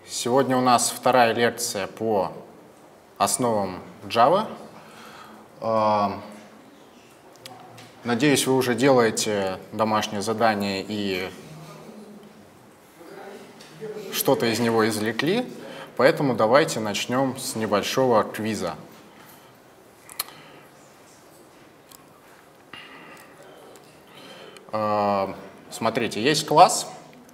Сегодня у нас вторая лекция по основам Java. Надеюсь, вы уже делаете домашнее задание и что-то из него извлекли, поэтому давайте начнем с небольшого квиза. Смотрите, есть класс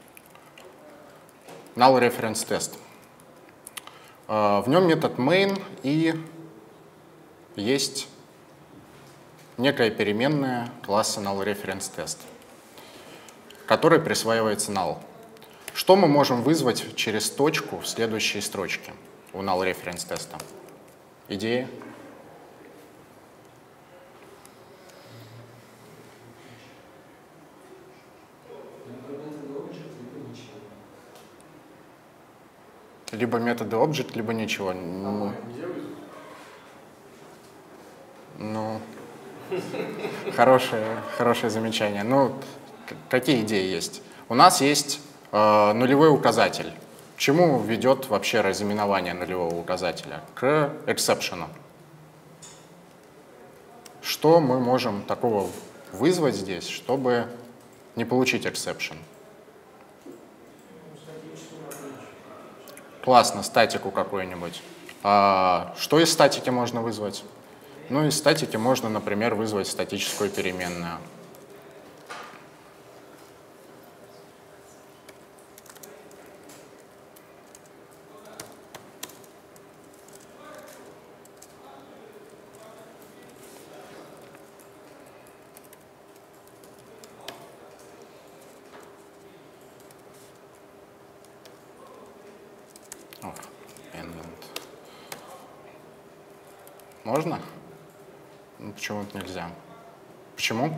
null reference test. В нем метод main и есть некая переменная класса null reference test, которой присваивается null. Что мы можем вызвать через точку в следующей строчке у null reference теста? Идеи? Либо методы object, либо ничего. Ну, хорошее замечание. Ну, какие идеи есть? У нас есть нулевой указатель. К чему ведет вообще разыменование нулевого указателя? К exception. Что мы можем такого вызвать здесь, чтобы не получить exception? Классно, статику какую-нибудь. Что из статики можно вызвать? Ну, из статики можно, например, вызвать статическую переменную. Можно? Ну, почему-то нельзя. Почему?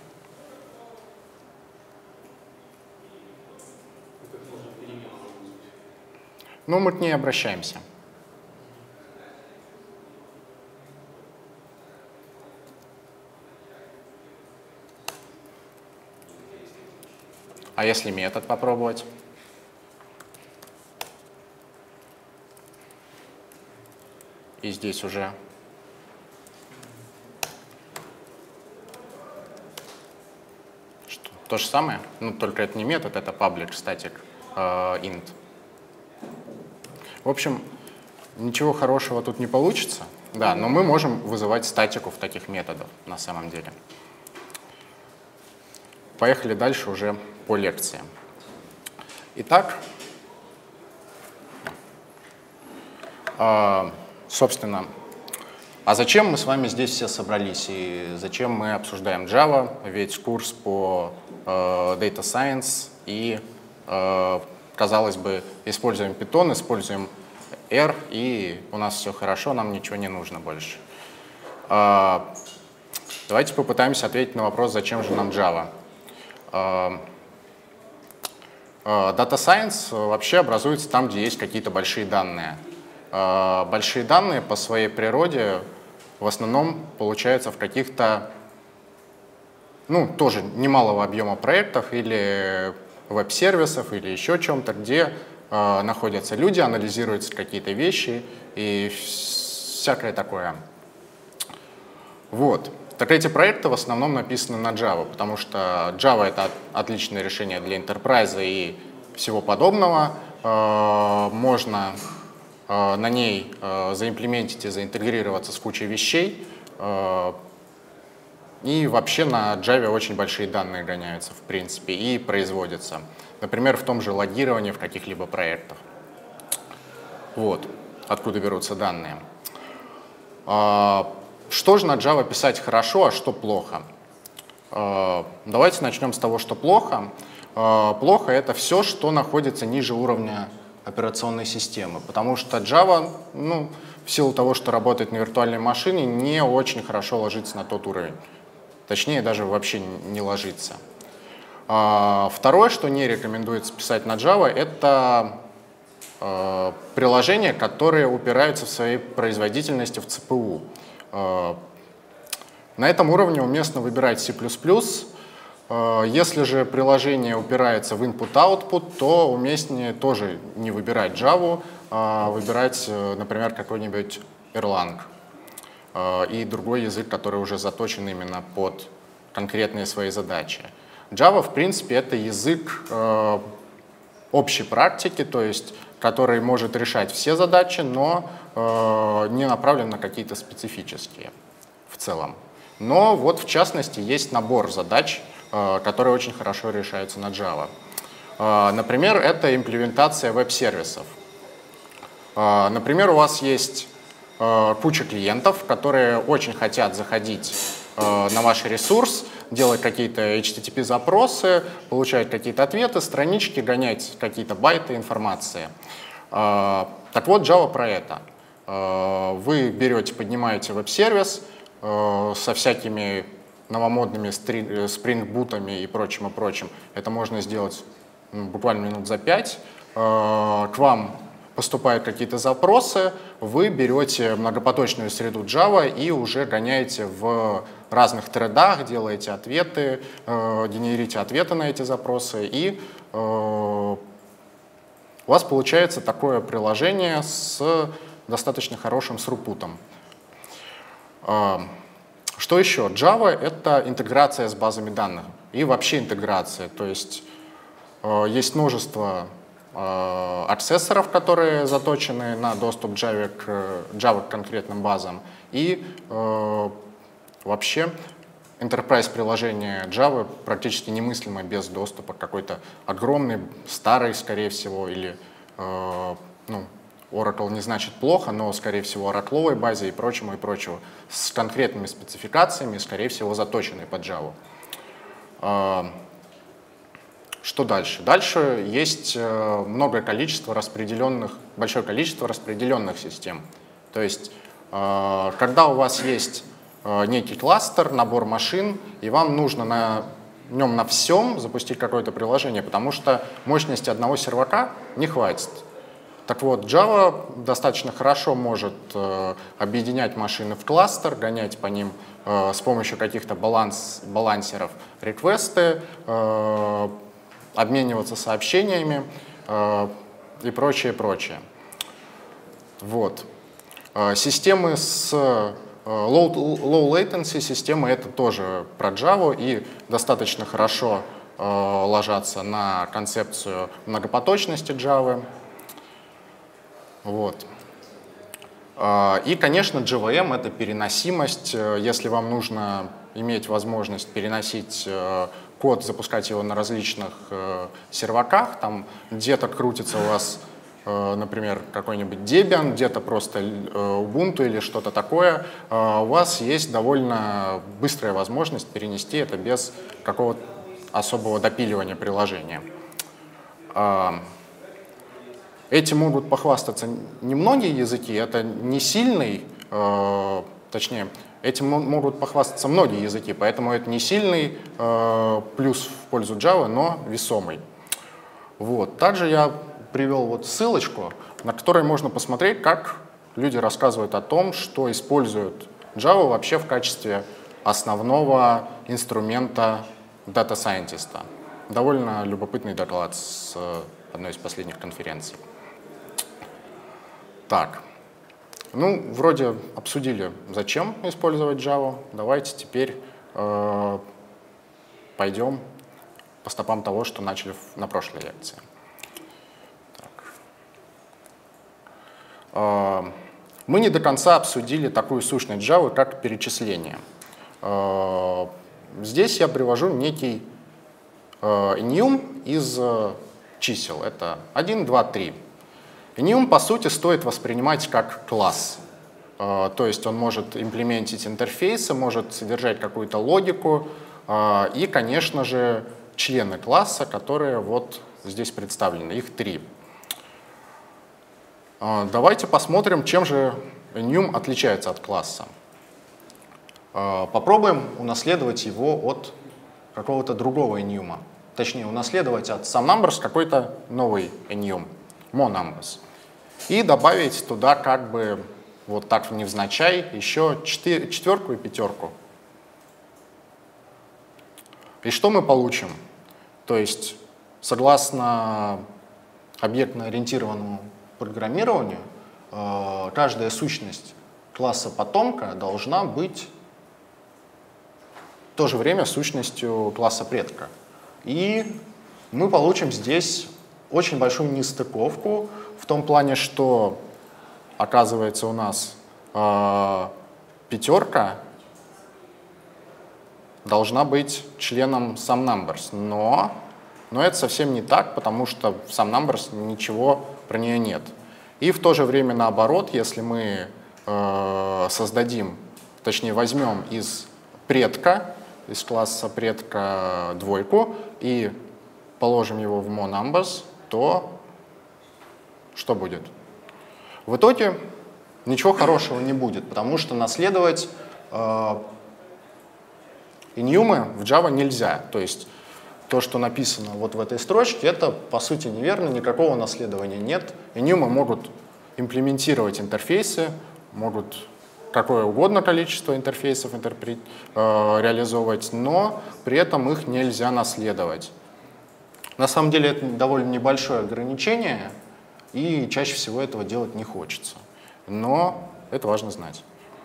Ну, мы к ней обращаемся. А если метод попробовать? И здесь уже то же самое, ну, только это не метод, это public static int. В общем, ничего хорошего тут не получится, да, но мы можем вызывать статику в таких методах на самом деле. Поехали дальше уже по лекции. Итак, собственно, а зачем мы с вами здесь все собрались и зачем мы обсуждаем Java? Ведь курс по Data Science и, казалось бы, используем Python, используем R, и у нас все хорошо, нам ничего не нужно больше. Давайте попытаемся ответить на вопрос, зачем же нам Java. Data Science вообще образуется там, где есть какие-то большие данные. Большие данные по своей природе в основном получаются в каких-то, ну, тоже немалого объема проектов или веб-сервисов или еще чем-то, где находятся люди, анализируются какие-то вещи и всякое такое. Вот. Так эти проекты в основном написаны на Java, потому что Java — это отличное решение для enterprise и всего подобного. Можно на ней заимплементить и заинтегрироваться с кучей вещей. И вообще на Java очень большие данные гоняются, в принципе, и производятся. Например, в том же логировании в каких-либо проектах. Вот, откуда берутся данные. Что же на Java писать хорошо, а что плохо? Давайте начнем с того, что плохо. Плохо — это все, что находится ниже уровня операционной системы, потому что Java, ну, в силу того, что работает на виртуальной машине, не очень хорошо ложится на тот уровень. Точнее, даже вообще не ложится. Второе, что не рекомендуется писать на Java, это приложения, которые упираются в своей производительности в ЦПУ. На этом уровне уместно выбирать C++, Если же приложение упирается в input-output, то уместнее тоже не выбирать Java, а выбирать, например, какой-нибудь Erlang и другой язык, который уже заточен именно под конкретные свои задачи. Java, в принципе, это язык общей практики, то есть который может решать все задачи, но не направлен на какие-то специфические в целом. Но вот в частности есть набор задач, которые очень хорошо решаются на Java. Например, это имплементация веб-сервисов. Например, у вас есть куча клиентов, которые очень хотят заходить на ваш ресурс, делать какие-то HTTP-запросы, получать какие-то ответы, странички, гонять какие-то байты информации. Так вот, Java про это. Вы берете, поднимаете веб-сервис со всякими новомодными спрингбутами и прочим, и прочим. Это можно сделать буквально минут за 5. К вам поступают какие-то запросы, вы берете многопоточную среду Java и уже гоняете в разных тредах, делаете ответы, генерите ответы на эти запросы, и у вас получается такое приложение с достаточно хорошим срупутом. Что еще? Java — это интеграция с базами данных и вообще интеграция. То есть есть множество аксессоров, которые заточены на доступ Java к конкретным базам. И вообще enterprise-приложение Java практически немыслимо без доступа к какой-то огромной, старой, скорее всего, или Oracle не значит плохо, но, скорее всего, оракловой базе и прочему, с конкретными спецификациями, скорее всего, заточенной под Java. Что дальше? Дальше есть большое количество распределенных систем. То есть, когда у вас есть некий кластер, набор машин, и вам нужно на нем на всем запустить какое-то приложение, потому что мощности одного сервака не хватит. Так вот, Java достаточно хорошо может объединять машины в кластер, гонять по ним с помощью каких-то балансеров реквесты, обмениваться сообщениями и прочее. Вот. Системы с low latency системы — это тоже про Java и достаточно хорошо ложатся на концепцию многопоточности Java. Вот. И, конечно, JVM — это переносимость. Если вам нужно иметь возможность переносить код, запускать его на различных серваках, там где-то крутится у вас, например, какой-нибудь Debian, где-то просто Ubuntu или что-то такое, у вас есть довольно быстрая возможность перенести это без какого-то особого допиливания приложения. Этим могут похвастаться немногие языки, это не сильный, точнее, этим могут похвастаться многие языки, поэтому это не сильный плюс в пользу Java, но весомый. Вот. Также я привел вот ссылочку, на которой можно посмотреть, как люди рассказывают о том, что используют Java вообще в качестве основного инструмента дата-сайентиста. Довольно любопытный доклад с одной из последних конференций. Так, вроде обсудили, зачем использовать Java. Давайте теперь пойдем по стопам того, что начали на прошлой лекции. Мы не до конца обсудили такую сущность Java, как перечисление. Здесь я привожу некий enum из чисел. Это 1, 2, 3. Enum, по сути, стоит воспринимать как класс. То есть он может имплементить интерфейсы, может содержать какую-то логику и, конечно же, члены класса, которые вот здесь представлены. Их 3. Давайте посмотрим, чем же enum отличается от класса. Попробуем унаследовать его от какого-то другого enum. Точнее, унаследовать от SomeNumbers какой-то новый enum, moNumbers. И добавить туда как бы вот так невзначай еще четверку и пятерку. И что мы получим? То есть, согласно объектно-ориентированному программированию, каждая сущность класса потомка должна быть в то же время сущностью класса предка. И мы получим здесь очень большую нестыковку в том плане, что, оказывается, у нас пятерка должна быть членом SumNumbers, но это совсем не так, потому что в SumNumbers ничего про нее нет. И в то же время наоборот, если мы создадим, точнее возьмем из предка, из класса предка двойку и положим его в MoNumbers, то что будет? В итоге ничего хорошего не будет, потому что наследовать иньюмы в Java нельзя. То есть то, что написано вот в этой строчке, это по сути неверно, никакого наследования нет. Иньюмы могут имплементировать интерфейсы, могут какое угодно количество интерфейсов реализовывать, но при этом их нельзя наследовать. На самом деле это довольно небольшое ограничение, и чаще всего этого делать не хочется. Но это важно знать.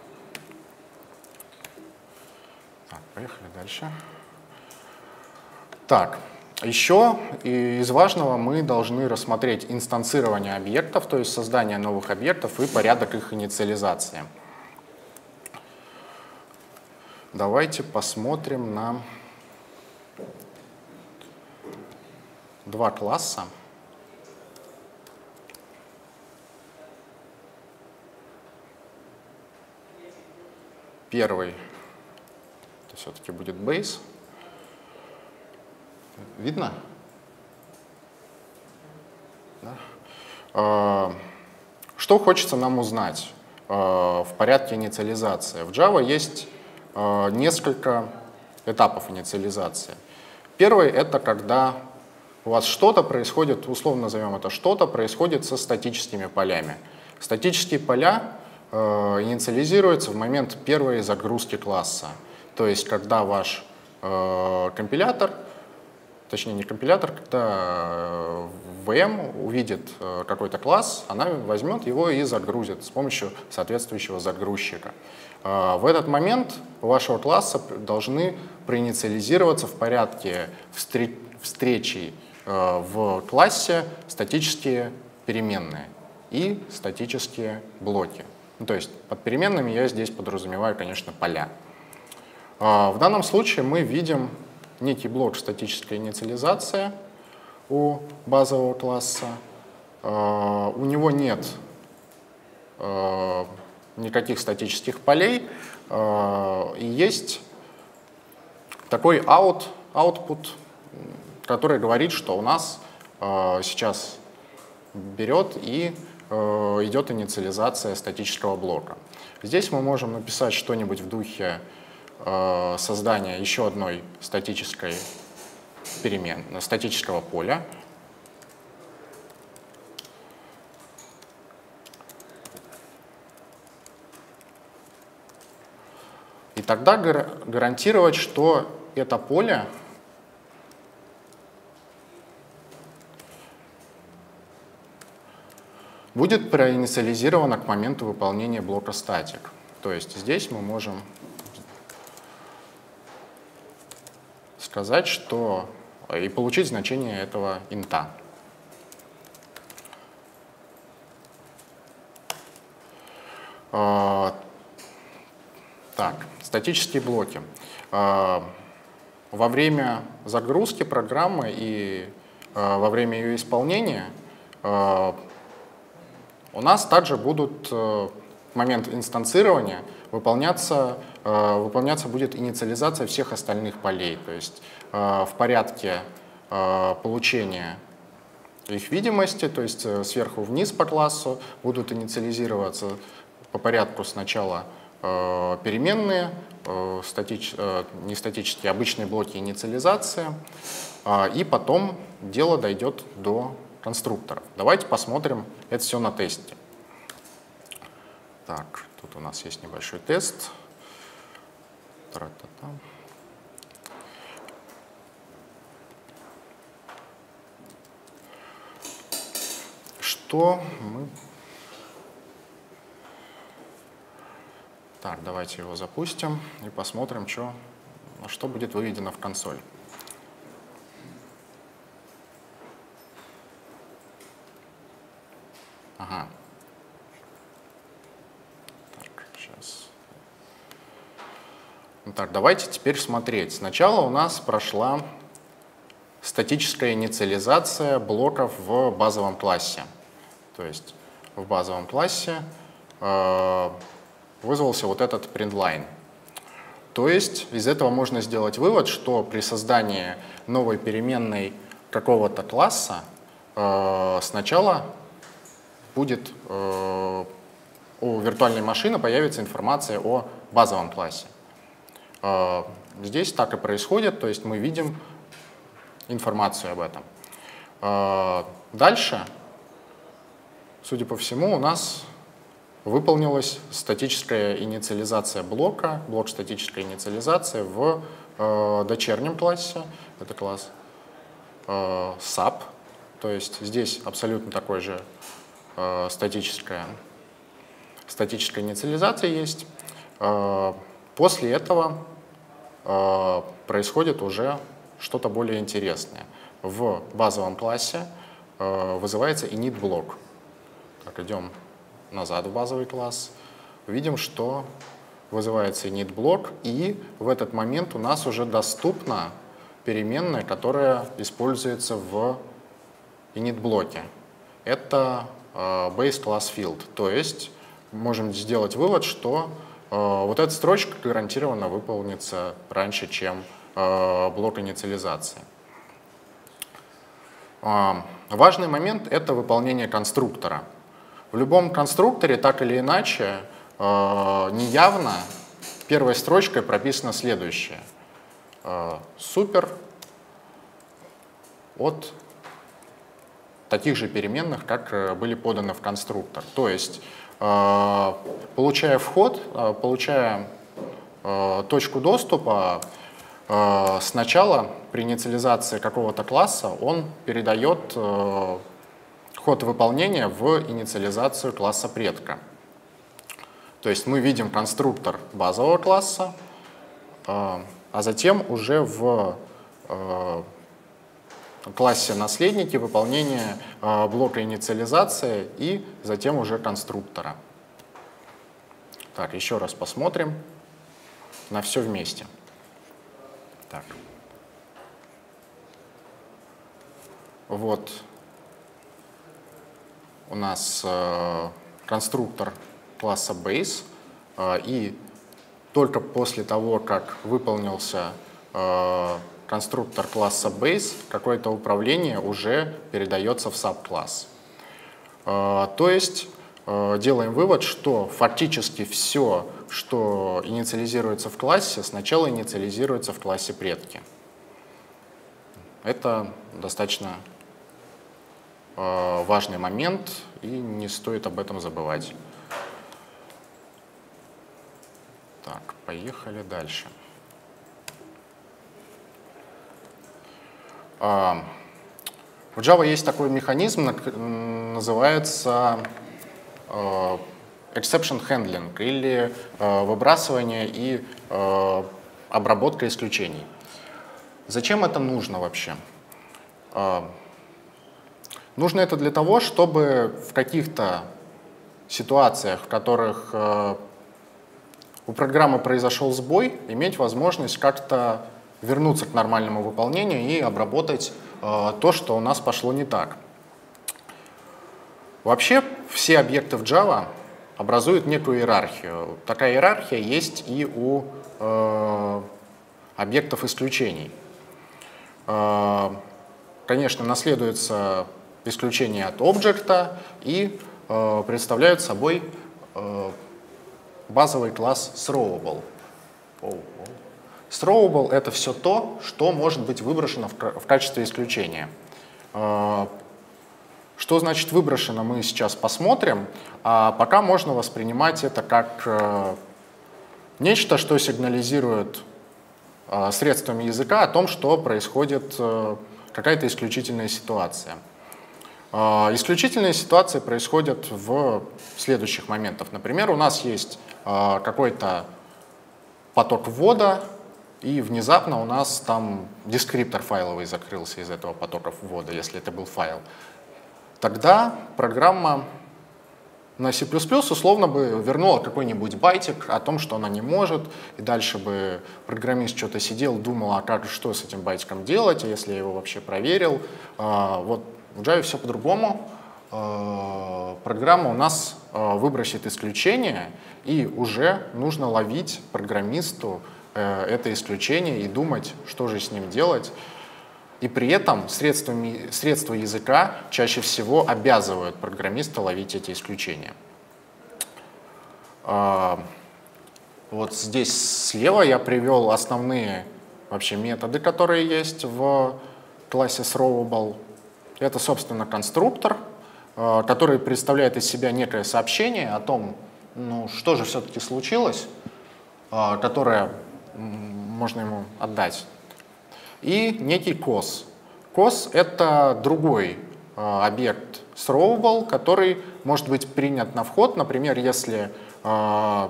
Так, поехали дальше. Так, еще из важного мы должны рассмотреть инстанцирование объектов, то есть создание новых объектов и порядок их инициализации. Давайте посмотрим на два класса. Первый это все-таки будет base. Видно? Да. Что хочется нам узнать в порядке инициализации? В Java есть несколько этапов инициализации. Первый — это когда у вас что-то происходит, условно назовем это что-то, происходит со статическими полями. Статические поля инициализируются в момент первой загрузки класса. То есть когда ваш компилятор, точнее не компилятор, когда VM увидит какой-то класс, она возьмет его и загрузит с помощью соответствующего загрузчика. В этот момент у вашего класса должны проинициализироваться в порядке встречи в классе статические переменные и статические блоки. То есть под переменными я здесь подразумеваю, конечно, поля. В данном случае мы видим некий блок статическая инициализация у базового класса. У него нет никаких статических полей. И есть такой output, который говорит, что у нас сейчас берет и идет инициализация статического блока. Здесь мы можем написать что-нибудь в духе создания еще одной статической переменной, статического поля. И тогда гарантировать, что это поле будет проинициализировано к моменту выполнения блока static. То есть здесь мы можем сказать, что и получить значение этого инта. Так, статические блоки. Во время загрузки программы и во время ее исполнения у нас также будут в момент инстанцирования выполняться будет инициализация всех остальных полей. То есть в порядке получения их видимости, то есть сверху вниз по классу, будут инициализироваться по порядку сначала переменные, не статические, обычные блоки инициализации, и потом дело дойдет до конструкторов. Давайте посмотрим это все на тесте. Так, тут у нас есть небольшой тест. что мы... Так, давайте его запустим и посмотрим, что будет выведено в консоль. Ага. Так, сейчас. Так, давайте теперь смотреть. Сначала у нас прошла статическая инициализация блоков в базовом классе. То есть в базовом классе вызвался вот этот printLine. То есть из этого можно сделать вывод, что при создании новой переменной какого-то класса сначала будет у виртуальной машины появится информация о базовом классе. Здесь так и происходит, то есть мы видим информацию об этом. Дальше, судя по всему, у нас выполнилась статическая инициализация блока, блок статической инициализации в дочернем классе. Это класс SAP, то есть здесь абсолютно такой же статическая инициализация есть. После этого происходит уже что-то более интересное. В базовом классе вызывается init-блок. Так, идем назад в базовый класс. Видим, что вызывается init-блок, и в этот момент у нас уже доступна переменная, которая используется в init-блоке. Это base class field, то есть можем сделать вывод, что вот эта строчка гарантированно выполнится раньше, чем блок инициализации. Важный момент — это выполнение конструктора. В любом конструкторе так или иначе неявно первой строчкой прописано следующее. Супер от таких же переменных, как были поданы в конструктор. То есть, получая вход, получая точку доступа, сначала при инициализации какого-то класса он передает ход выполнения в инициализацию класса предка. То есть мы видим конструктор базового класса, а затем уже в классе наследники выполнение блока инициализации и затем уже конструктора. Так, еще раз посмотрим на все вместе. Так. Вот у нас конструктор класса base, и только после того, как выполнился конструктор класса base, какое-то управление уже передается в subкласс. То есть делаем вывод, что фактически все, что инициализируется в классе, сначала инициализируется в классе предки. Это достаточно важный момент, и не стоит об этом забывать. Так, поехали дальше. В Java есть такой механизм, называется exception handling, или выбрасывание и обработка исключений. Зачем это нужно вообще? Нужно это для того, чтобы в каких-то ситуациях, в которых у программы произошел сбой, иметь возможность как-то вернуться к нормальному выполнению и обработать то, что у нас пошло не так. Вообще все объекты в Java образуют некую иерархию. Такая иерархия есть и у объектов исключений. Конечно, наследуется исключение от объекта и представляют собой базовый класс throwable. Throwable — это все то, что может быть выброшено в качестве исключения. Что значит выброшено, мы сейчас посмотрим, а пока можно воспринимать это как нечто, что сигнализирует средствами языка о том, что происходит какая-то исключительная ситуация. Исключительные ситуации происходят в следующих моментах. Например, у нас есть какой-то поток ввода, и внезапно у нас там дескриптор файловый закрылся из этого потока ввода, если это был файл. Тогда программа на C++ условно бы вернула какой-нибудь байтик о том, что она не может, и дальше бы программист что-то сидел, думал, а как, что с этим байтиком делать, а если я его вообще проверил. Вот в Java все по-другому. Программа у нас выбросит исключение, и уже нужно ловить программисту это исключение и думать, что же с ним делать. И при этом средства языка чаще всего обязывают программиста ловить эти исключения. Вот здесь слева я привел основные вообще методы, которые есть в классе throwable. Это, собственно, конструктор, который представляет из себя некое сообщение о том, ну, что же все-таки случилось, которое можно ему отдать. И некий cos. Cos — это другой объект throwable, который может быть принят на вход. Например, если у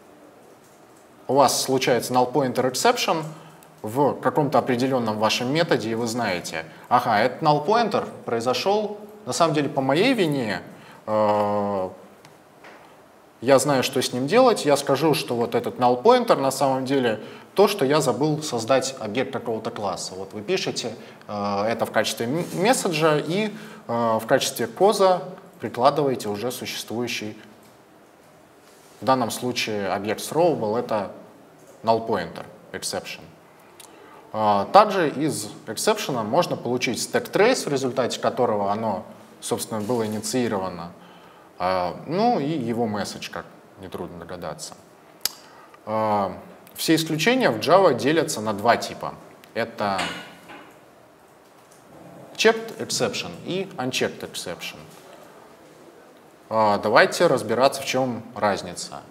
вас случается null pointer exception в каком-то определенном вашем методе, и вы знаете, ага, этот null pointer произошел на самом деле по моей вине, я знаю, что с ним делать, я скажу, что вот этот null pointer на самом деле то, что я забыл создать объект какого-то класса. Вот вы пишете это в качестве месседжа и в качестве коза прикладываете уже существующий, в данном случае объект throwable — это null pointer exception. Также из exception можно получить stack trace, в результате которого оно, собственно, было инициировано. Ну и его месседж, как нетрудно догадаться. Все исключения в Java делятся на два типа. Это checked exception и unchecked exception. Давайте разбираться, в чем разница.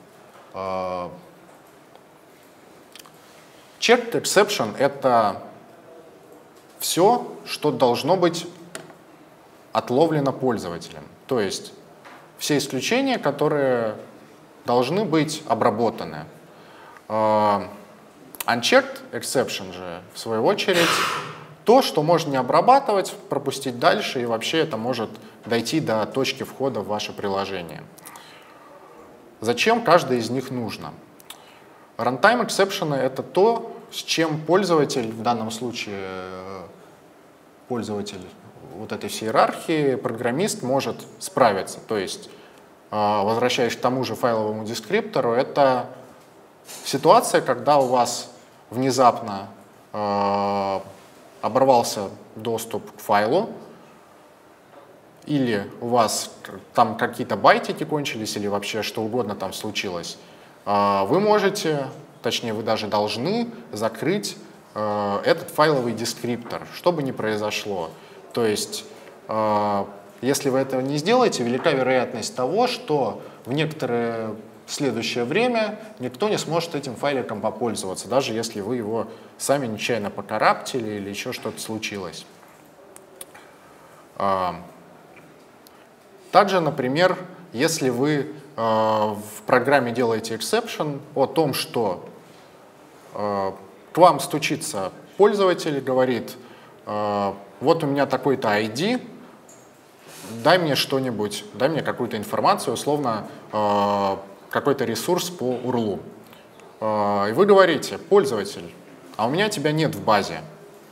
Checked exception — это все, что должно быть отловлено пользователем. То есть все исключения, которые должны быть обработаны. Unchecked exception же, в свою очередь, то, что можно не обрабатывать, пропустить дальше, и вообще это может дойти до точки входа в ваше приложение. Зачем каждый из них нужно? Runtime exception — это то, с чем пользователь, в данном случае пользователь вот этой всей иерархии, программист может справиться. То есть, возвращаясь к тому же файловому дескриптору, это ситуация, когда у вас внезапно оборвался доступ к файлу, или у вас там какие-то байтики кончились, или вообще что угодно там случилось, вы можете, точнее вы даже должны закрыть этот файловый дескриптор, что бы ни произошло. То есть, если вы этого не сделаете, велика вероятность того, что в некоторое следующее время никто не сможет этим файликом попользоваться, даже если вы его сами нечаянно покараптили или еще что-то случилось. Также, например, если вы в программе делаете exception о том, что к вам стучится пользователь и говорит: вот у меня такой-то ID, дай мне что-нибудь, дай мне какую-то информацию, условно, какой-то ресурс по URL. И вы говорите: пользователь, а у меня тебя нет в базе,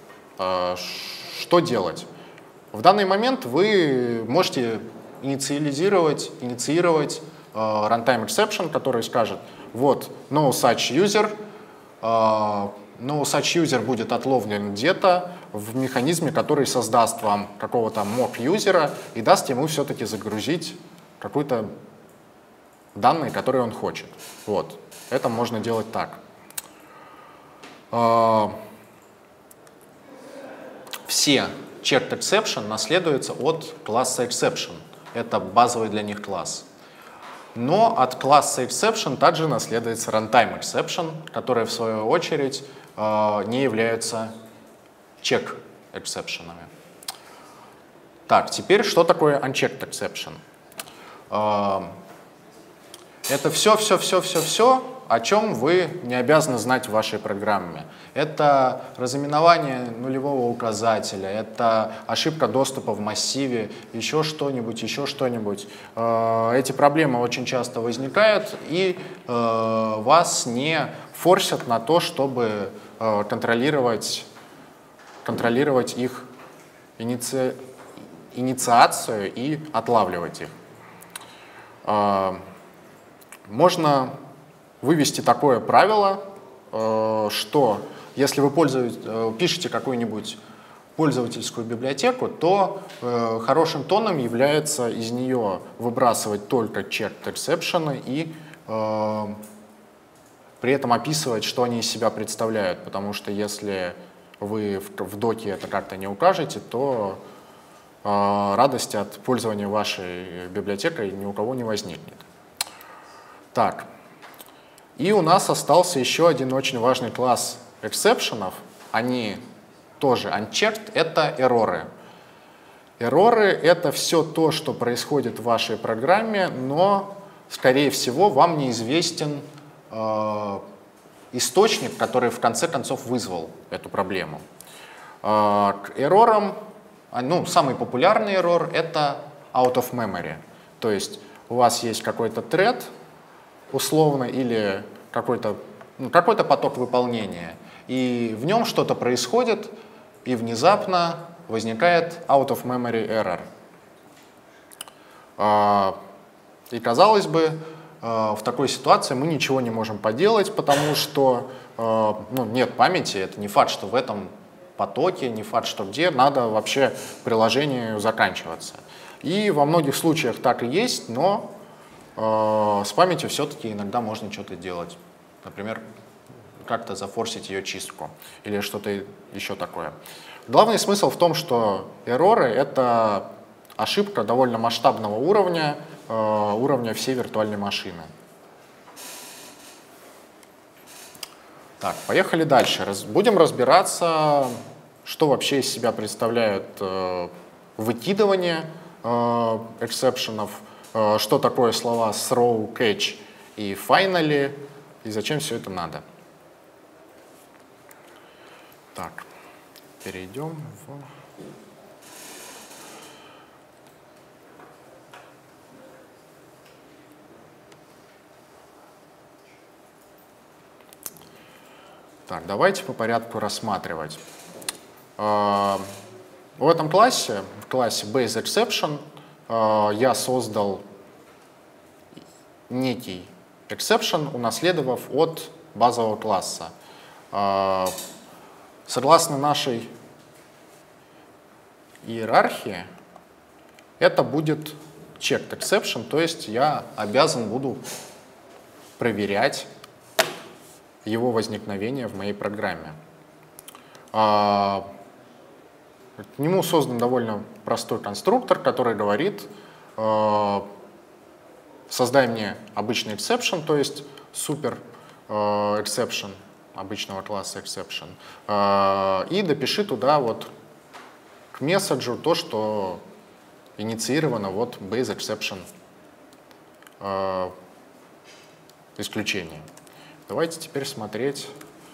что делать? В данный момент вы можете инициировать runtime exception, который скажет: вот no such user, no such user будет отловлен где-то в механизме, который создаст вам какого-то mock-юзера и даст ему все-таки загрузить какой-то данные, которые он хочет. Вот. Это можно делать так. Все checked exception наследуются от класса exception. Это базовый для них класс. Но от класса exception также наследуется runtime exception, которые в свою очередь не являются check exception'ами. Так, теперь что такое unchecked exception? Это все, о чем вы не обязаны знать в вашей программе. Это разыменование нулевого указателя, это ошибка доступа в массиве, еще что-нибудь, еще что-нибудь. Эти проблемы очень часто возникают, и вас не форсят на то, чтобы контролировать их инициацию и отлавливать их. Можно вывести такое правило, что если вы пишете какую-нибудь пользовательскую библиотеку, то хорошим тоном является из нее выбрасывать только checked exception и при этом описывать, что они из себя представляют, потому что если вы в доке это как-то не укажете, то радости от пользования вашей библиотекой ни у кого не возникнет. Так, и у нас остался еще один очень важный класс эксепшенов. Они тоже unchecked, это эрроры. Эрроры — это все то, что происходит в вашей программе, но, скорее всего, вам неизвестен источник, который в конце концов вызвал эту проблему. К эррорам, самый популярный эррор — это out of memory. То есть у вас есть какой-то thread, условно, или какой-то поток выполнения, и в нем что-то происходит, и внезапно возникает out of memory error. И казалось бы, в такой ситуации мы ничего не можем поделать, потому что нет памяти, это не факт, что в этом потоке, не факт, что где, надо вообще приложению заканчиваться. И во многих случаях так и есть, но с памятью все-таки иногда можно что-то делать. Например, как-то зафорсить ее чистку или что-то еще такое. Главный смысл в том, что эрроры — это ошибка довольно масштабного уровня, уровня всей виртуальной машины. Так, поехали дальше. Будем разбираться, что вообще из себя представляют выкидывание эксепшенов, что такое слова throw, catch и finally, и зачем все это надо. Так, перейдем в... Так, давайте по порядку рассматривать. В этом классе, в классе BaseException, я создал некий exception, унаследовав от базового класса. Согласно нашей иерархии, это будет checked exception, то есть я обязан буду проверять его возникновение в моей программе. К нему создан довольно простой конструктор, который говорит: создай мне обычный exception, то есть super exception обычного класса exception, и допиши туда вот к месседжу то, что инициировано вот BaseException исключением. Давайте теперь смотреть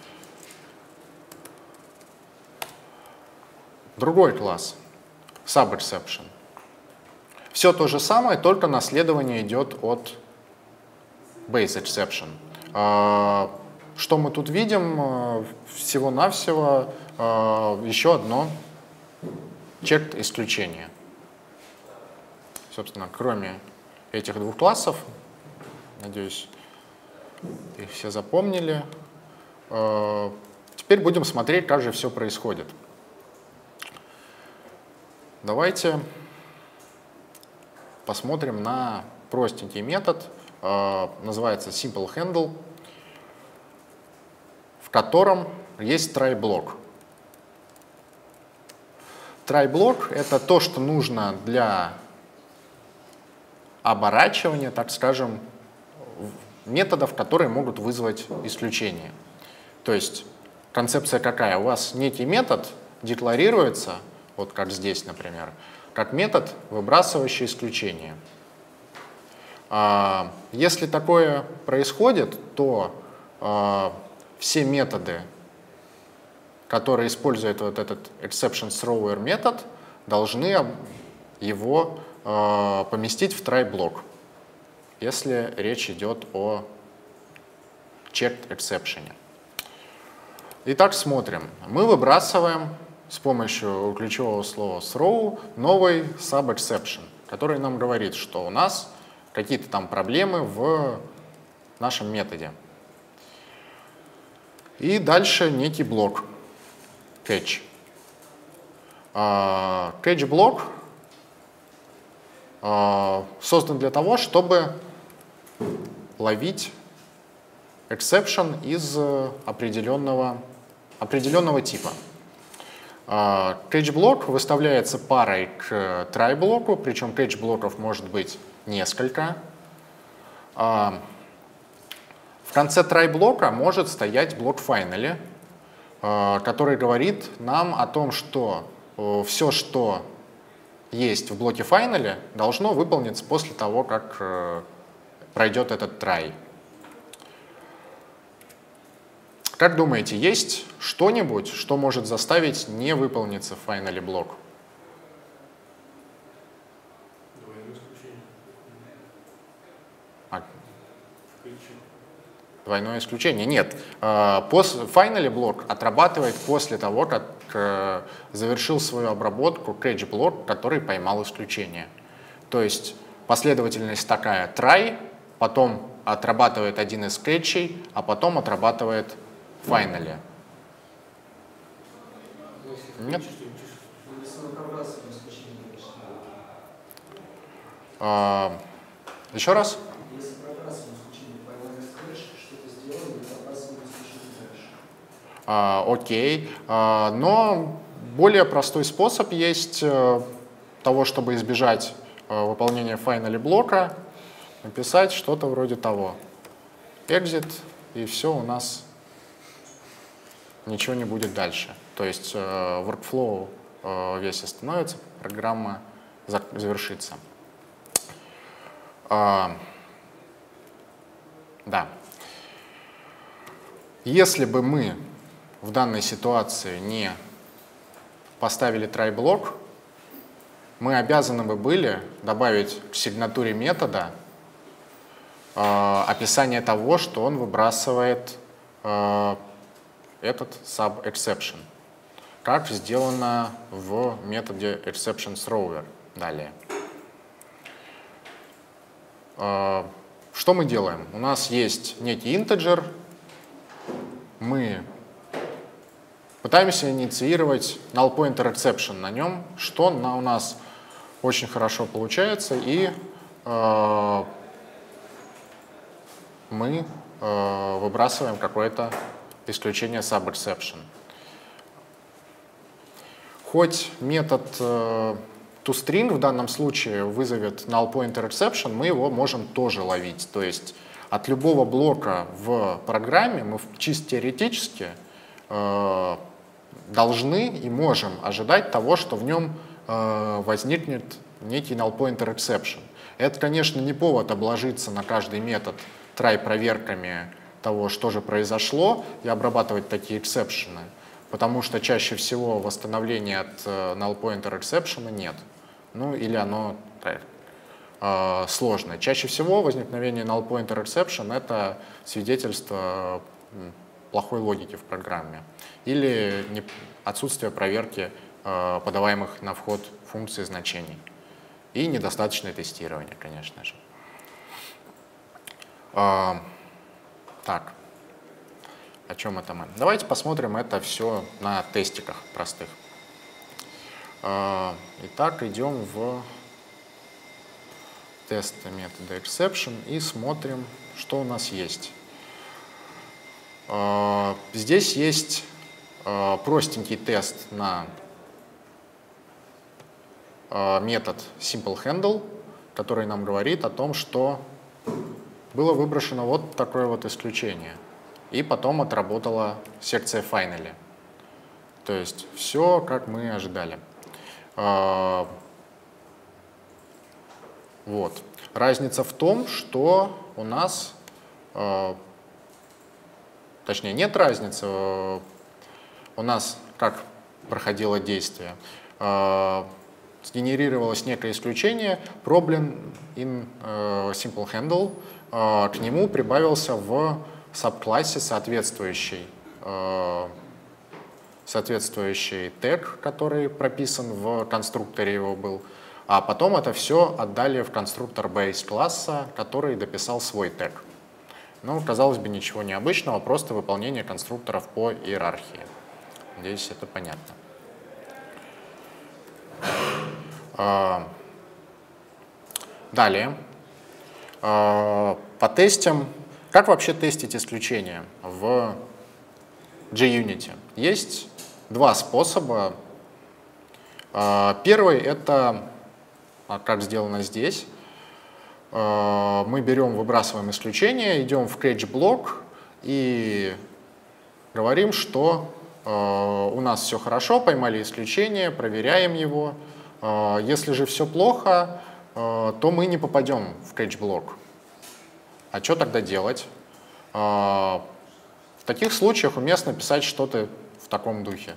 другой класс, SubException. Все то же самое, только наследование идет от BaseException. Что мы тут видим? Всего-навсего еще одно checked исключение. Собственно, кроме этих двух классов, надеюсь, их все запомнили. Теперь будем смотреть, как же все происходит. Давайте посмотрим на простенький метод, называется SimpleHandle, в котором есть try-блок. Try-блок — это то, что нужно для оборачивания, так скажем, методов, которые могут вызвать исключение. То есть концепция какая? У вас некий метод декларируется, вот как здесь, например, как метод, выбрасывающий исключение. Если такое происходит, то все методы, которые используют вот этот exception thrower метод, должны его поместить в try блок, если речь идет о checked exception. Итак, смотрим. Мы выбрасываем с помощью ключевого слова throw новый sub-exception, который нам говорит, что у нас какие-то там проблемы в нашем методе. И дальше некий блок catch. Catch блок создан для того, чтобы ловить exception из определенного типа. Catch блок выставляется парой к try блоку, причем catch блоков может быть несколько. В конце try блока может стоять блок finally, который говорит нам о том, что все, что есть в блоке finally, должно выполниться после того, как пройдет этот try. Как думаете, есть что-нибудь, что может заставить не выполниться finally блок? Двойное исключение? Нет. Finally блок отрабатывает после того, как завершил свою обработку catch блок, который поймал исключение. То есть последовательность такая: try, потом отрабатывает один из кэтчей, а потом отрабатывает finally. Нет? Еще раз? Окей, но более простой способ есть того, чтобы избежать выполнения finally блока, написать что-то вроде того. Exit, и все, у нас ничего не будет дальше. То есть workflow весь остановится, программа завершится. Да. Если бы мы в данной ситуации не поставили try блок, мы обязаны бы были добавить к сигнатуре метода описание того, что он выбрасывает этот sub-exception, как сделано в методе exception thrower далее. Что мы делаем? У нас есть некий integer, мы пытаемся инициировать null pointer exception на нем, что у нас очень хорошо получается, и мы выбрасываем какое-то исключение sub-exception. Хоть метод toString в данном случае вызовет null pointer exception, мы его можем тоже ловить. То есть от любого блока в программе мы чисто теоретически должны и можем ожидать того, что в нем возникнет некий null pointer exception. Это, конечно, не повод обложиться на каждый метод try проверками того, что же произошло, и обрабатывать такие эксепшены, потому что чаще всего восстановления от null pointer exception нет. Ну или оно сложное. Чаще всего возникновение null pointer exception — это свидетельство плохой логики в программе или отсутствие проверки подаваемых на вход функций значений и недостаточное тестирование, конечно же. Так, о чем это мы? Давайте посмотрим это все на тестиках простых. Итак, идем в тест метода exception и смотрим, что у нас есть. Здесь есть простенький тест на метод simpleHandle, который нам говорит о том, что было выброшено вот такое вот исключение, и потом отработала секция finally. То есть все, как мы ожидали. Вот. Разница в том, что у нас, точнее, нет разницы, у нас как проходило действие. Сгенерировалось некое исключение, problem in simple handle, к нему прибавился в сабклассе соответствующий тег, который прописан в конструкторе его был, а потом это все отдали в конструктор base класса, который дописал свой тег. Ну, казалось бы, ничего необычного, просто выполнение конструкторов по иерархии. Надеюсь, это понятно. Далее. Потестим, как вообще тестить исключения в JUnity. Есть два способа. Первый — это, как сделано здесь. Мы берем, выбрасываем исключение, идем в catch-блок и говорим, что у нас все хорошо, поймали исключение, проверяем его. Если же все плохо, то мы не попадем в catch-блок. А что тогда делать? В таких случаях уместно писать что-то в таком духе.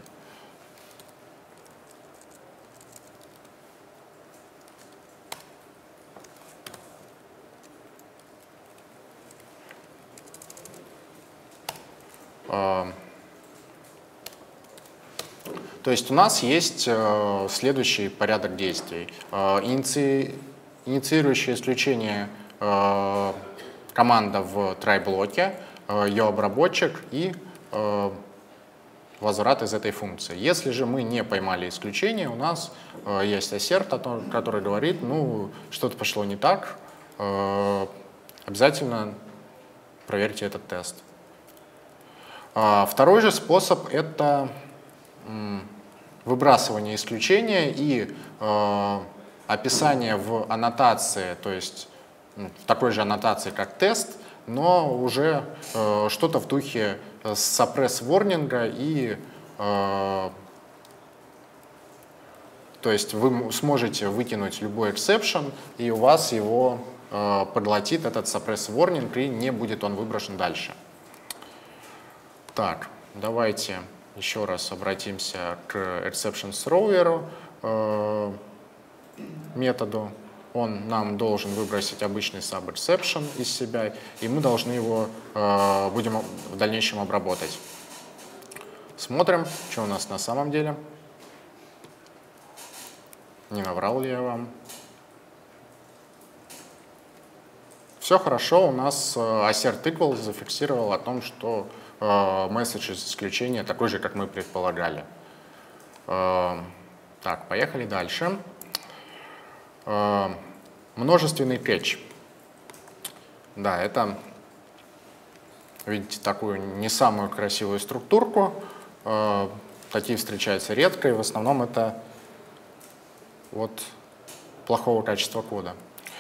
То есть у нас есть следующий порядок действий. Инициирующее исключение команда в try-блоке, ее обработчик и возврат из этой функции. Если же мы не поймали исключение, у нас есть assert, который говорит, ну, что-то пошло не так, обязательно проверьте этот тест. Второй же способ — это выбрасывание исключения и описание в аннотации, то есть в такой же аннотации, как тест, но уже что-то в духе suppress warning, и то есть вы сможете выкинуть любой exception, и у вас его поглотит этот suppress warning, и не будет он выброшен дальше. Так, давайте еще раз обратимся к exception thrower методу. Он нам должен выбросить обычный subexception из себя, и мы должны его будем в дальнейшем обработать. Смотрим, что у нас на самом деле. Не наврал ли я вам? Все хорошо, у нас assert equal зафиксировал о том, что месседж из исключения такой же, как мы предполагали. Так, поехали дальше. Множественный catch. Да, это, видите, такую не самую красивую структурку. Такие встречаются редко, и в основном это от плохого качества кода.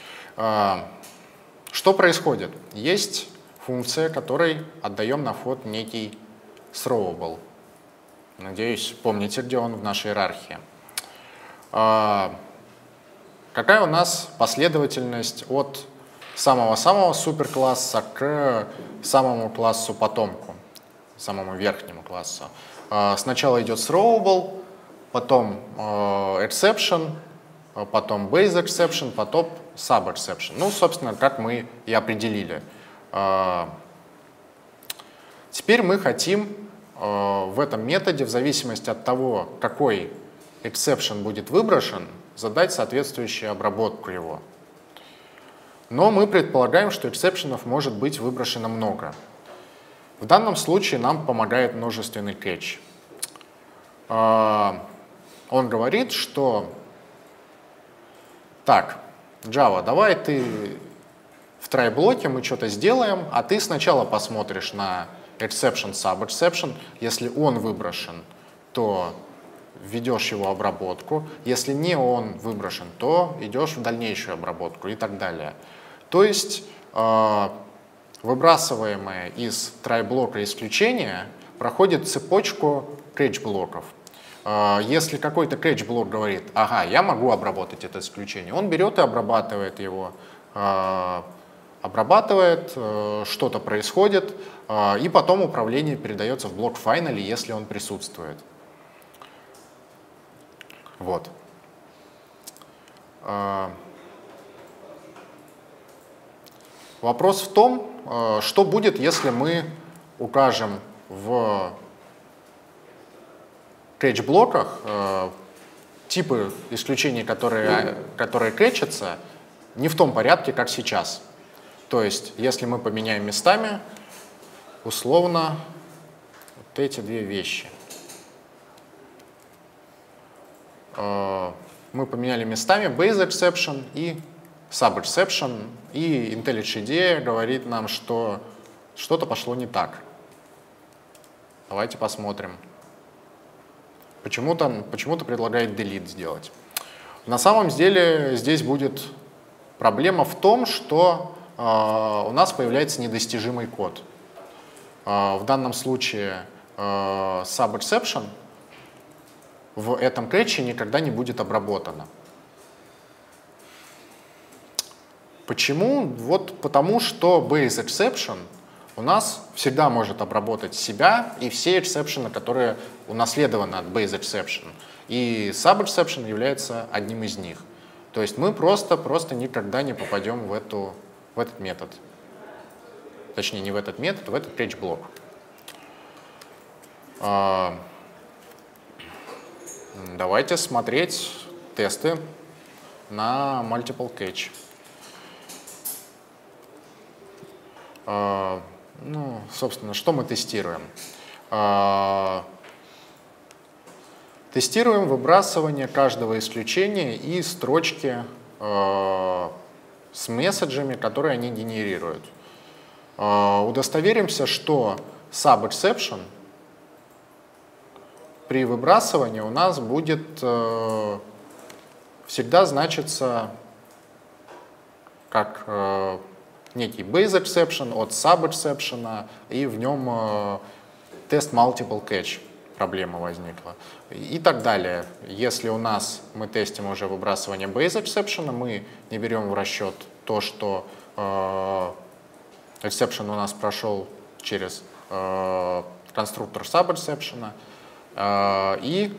Что происходит? Есть функция, которой отдаем на вход некий throwable. Надеюсь, помните, где он в нашей иерархии. Какая у нас последовательность от самого-самого суперкласса к самому классу потомку, самому верхнему классу? Сначала идет throwable, потом exception, потом base exception, потом sub-exception. Ну, собственно, как мы и определили. Теперь мы хотим в этом методе, в зависимости от того, какой exception будет выброшен, задать соответствующую обработку его. Но мы предполагаем, что эксепшенов может быть выброшено много. В данном случае нам помогает множественный catch. Он говорит, что так, Java, давай ты в try-блоке мы что-то сделаем, а ты сначала посмотришь на exception, sub-exception. Если он выброшен, то введешь его обработку. Если не он выброшен, то идешь в дальнейшую обработку и так далее. То есть выбрасываемое из try-блока исключение проходит цепочку catch-блоков. Если какой-то catch-блок говорит, ага, я могу обработать это исключение, он берет и обрабатывает его, что-то происходит, и потом управление передается в блок finally, если он присутствует. Вот. Вопрос в том, что будет, если мы укажем в кэтч-блоках типы исключений, которые кэтчатся, не в том порядке, как сейчас. То есть, если мы поменяем местами, условно, вот эти две вещи. Мы поменяли местами base exception и sub exception, и IntelliJ IDEA говорит нам, что что-то пошло не так. Давайте посмотрим. Почему-то предлагает delete сделать. На самом деле здесь будет проблема в том, что у нас появляется недостижимый код. В данном случае sub exception в этом кэтче никогда не будет обработано. Почему? Вот потому что base exception у нас всегда может обработать себя и все exception, которые унаследованы от base exception. И sub exception является одним из них. То есть мы просто никогда не попадем в этот метод. Точнее, не в этот метод, в этот catch-блок. Давайте смотреть тесты на multiple catch. Ну, собственно, что мы тестируем? Тестируем выбрасывание каждого исключения и строчки с месседжами, которые они генерируют. Удостоверимся, что sub exception при выбрасывании у нас будет всегда значиться как некий base exception от sub exception, и в нем тест multiple catch проблема возникла. И так далее. Если у нас мы тестим уже выбрасывание base exception, мы не берем в расчет то, что exception у нас прошел через конструктор sub exception, и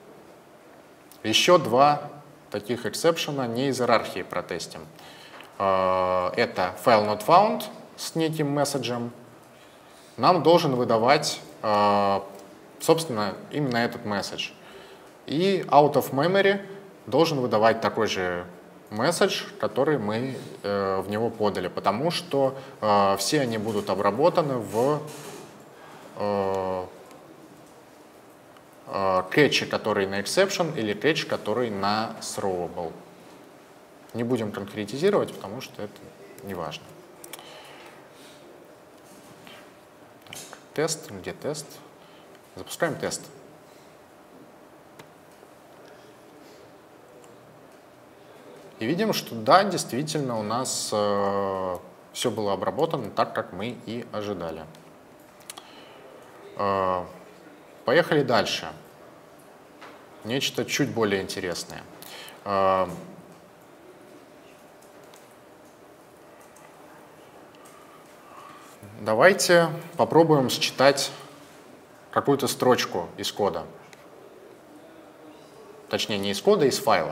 еще два таких exception не из иерархии протестим. Это file not found с неким месседжем нам должен выдавать, собственно, именно этот месседж. И out of memory должен выдавать такой же месседж, который мы в него подали, потому что все они будут обработаны в кэтче, который на exception, или кэтч, который на throwable. Не будем конкретизировать, потому что это не важно. Так, тест, где тест? Запускаем тест. И видим, что да, действительно у нас все было обработано так, как мы и ожидали. Поехали дальше. Нечто чуть более интересное. Давайте попробуем считать какую-то строчку из кода. Точнее, не из кода, а из файла.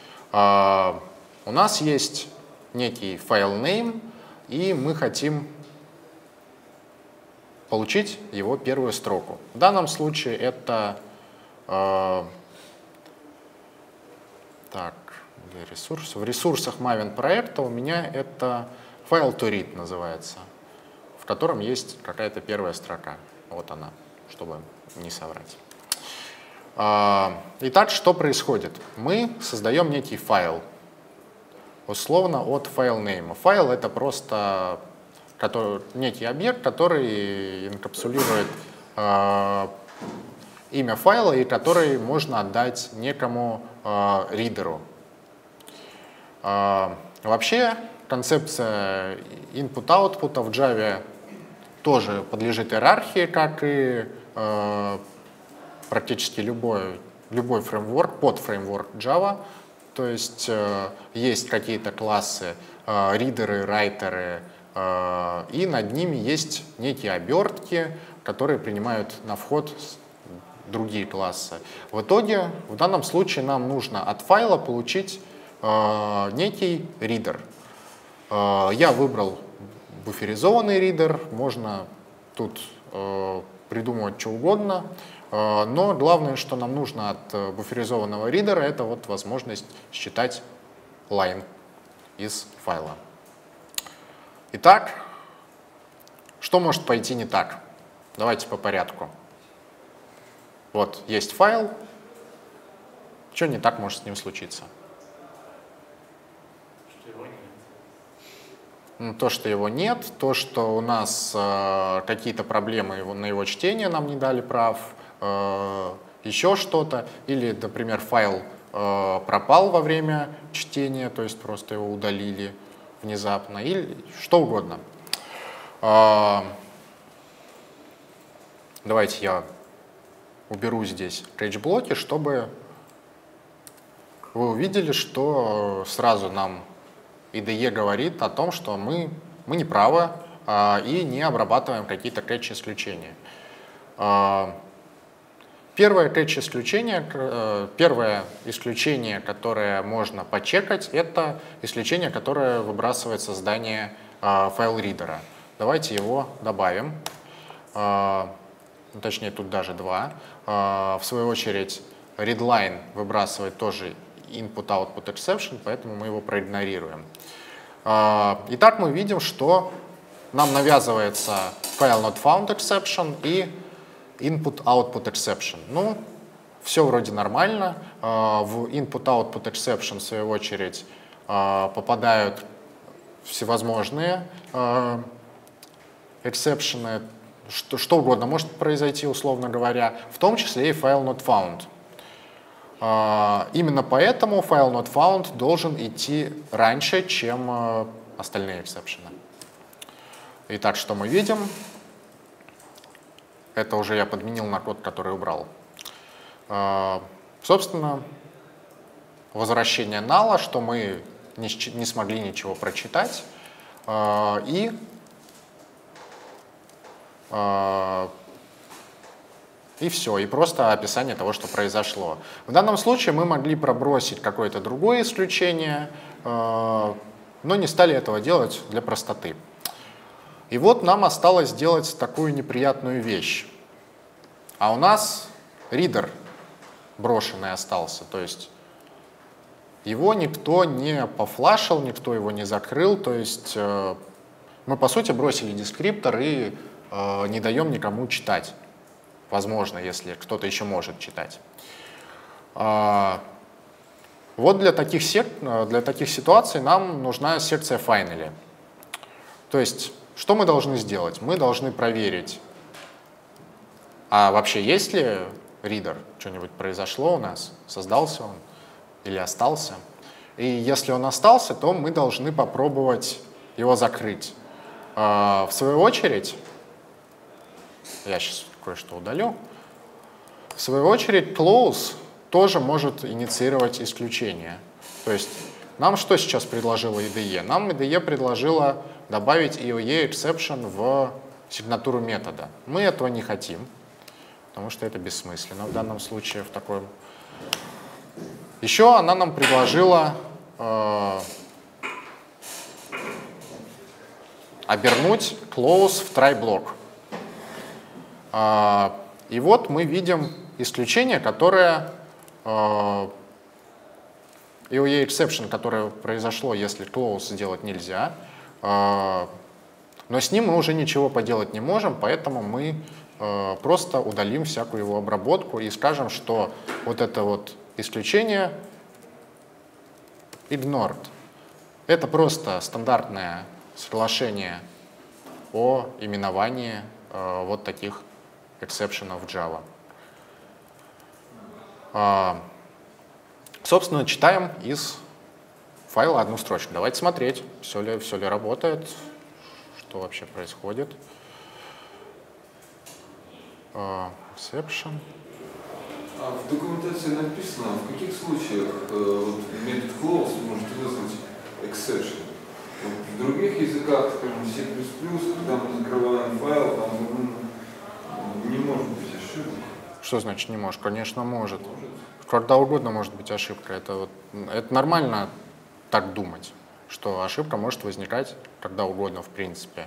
У нас есть некий файл name, и мы хотим получить его первую строку. В данном случае это так, где ресурс? В ресурсах Maven проекта у меня это файл to read называется, в котором есть какая-то первая строка. Вот она, чтобы не соврать. Итак, что происходит? Мы создаем некий файл, условно от FileName. Файл — это просто некий объект, который инкапсулирует имя файла и который можно отдать некому ридеру. Вообще, концепция input-output в Java тоже подлежит иерархии, как и практически любой любой фреймворк, под фреймворк Java, то есть есть какие-то классы, ридеры, райтеры, и над ними есть некие обертки, которые принимают на вход другие классы. В итоге, в данном случае нам нужно от файла получить некий ридер. Я выбрал буферизованный ридер, можно тут придумывать что угодно, но главное, что нам нужно от буферизованного ридера, это вот возможность считать line из файла. Итак, что может пойти не так? Давайте по порядку. Вот есть файл, что не так может с ним случиться? То, что его нет, то, что у нас какие-то проблемы на его чтение нам не дали прав, еще что-то, или, например, файл пропал во время чтения, то есть просто его удалили внезапно, или что угодно. Давайте я уберу здесь рейдж-блоки, чтобы вы увидели, что сразу нам IDE говорит о том, что мы не правы и не обрабатываем какие-то кэтч-исключения. Первое исключение, которое можно почекать, это исключение, которое выбрасывает создание файл-ридера. Давайте его добавим. Точнее, тут даже два. В свою очередь, readline выбрасывает тоже input-output exception, поэтому мы его проигнорируем. Итак, мы видим, что нам навязывается file not found exception и input-output exception. Ну, все вроде нормально. В input-output exception, в свою очередь, попадают всевозможные эксепшены, что угодно может произойти, условно говоря, в том числе и file not found. Именно поэтому file not found должен идти раньше, чем остальные эксепшены. Итак, что мы видим? Это уже я подменил на код, который убрал. Собственно, возвращение нала, что мы не смогли ничего прочитать, и все, и просто описание того, что произошло. В данном случае мы могли пробросить какое-то другое исключение, но не стали этого делать для простоты. И вот нам осталось сделать такую неприятную вещь. А у нас ридер брошенный остался, то есть его никто не пофлашил, никто его не закрыл, то есть мы, по сути, бросили дескриптор и не даем никому читать. Возможно, если кто-то еще может читать. Вот для таких ситуаций нам нужна секция finally. То есть, что мы должны сделать? Мы должны проверить, а вообще есть ли ридер, что-нибудь произошло у нас, создался он или остался. И если он остался, то мы должны попробовать его закрыть. В свою очередь, я сейчас кое-что удалю. В свою очередь, close тоже может инициировать исключение. То есть нам что сейчас предложила IDE? Нам IDE предложила добавить EOE exception в сигнатуру метода. Мы этого не хотим, потому что это бессмысленно в данном случае. Еще она нам предложила обернуть close в try-блок. И вот мы видим исключение, которое EOE exception, которое произошло, если close сделать нельзя, но с ним мы уже ничего поделать не можем, поэтому мы просто удалим всякую его обработку и скажем, что вот это вот исключение ignored. Это просто стандартное соглашение о именовании вот таких эксепшенов в Java. Собственно, читаем из файла одну строчку. Давайте смотреть, все ли работает, что вообще происходит. Exception. А в документации написано, в каких случаях вот, метод close может вызвать exception. Вот в других языках, скажем, C++, когда мы закрываем файл, там не может быть ошибок. Что значит не может? Конечно, может. Может. Когда угодно может быть ошибка. Это нормально так думать, что ошибка может возникать когда угодно, в принципе.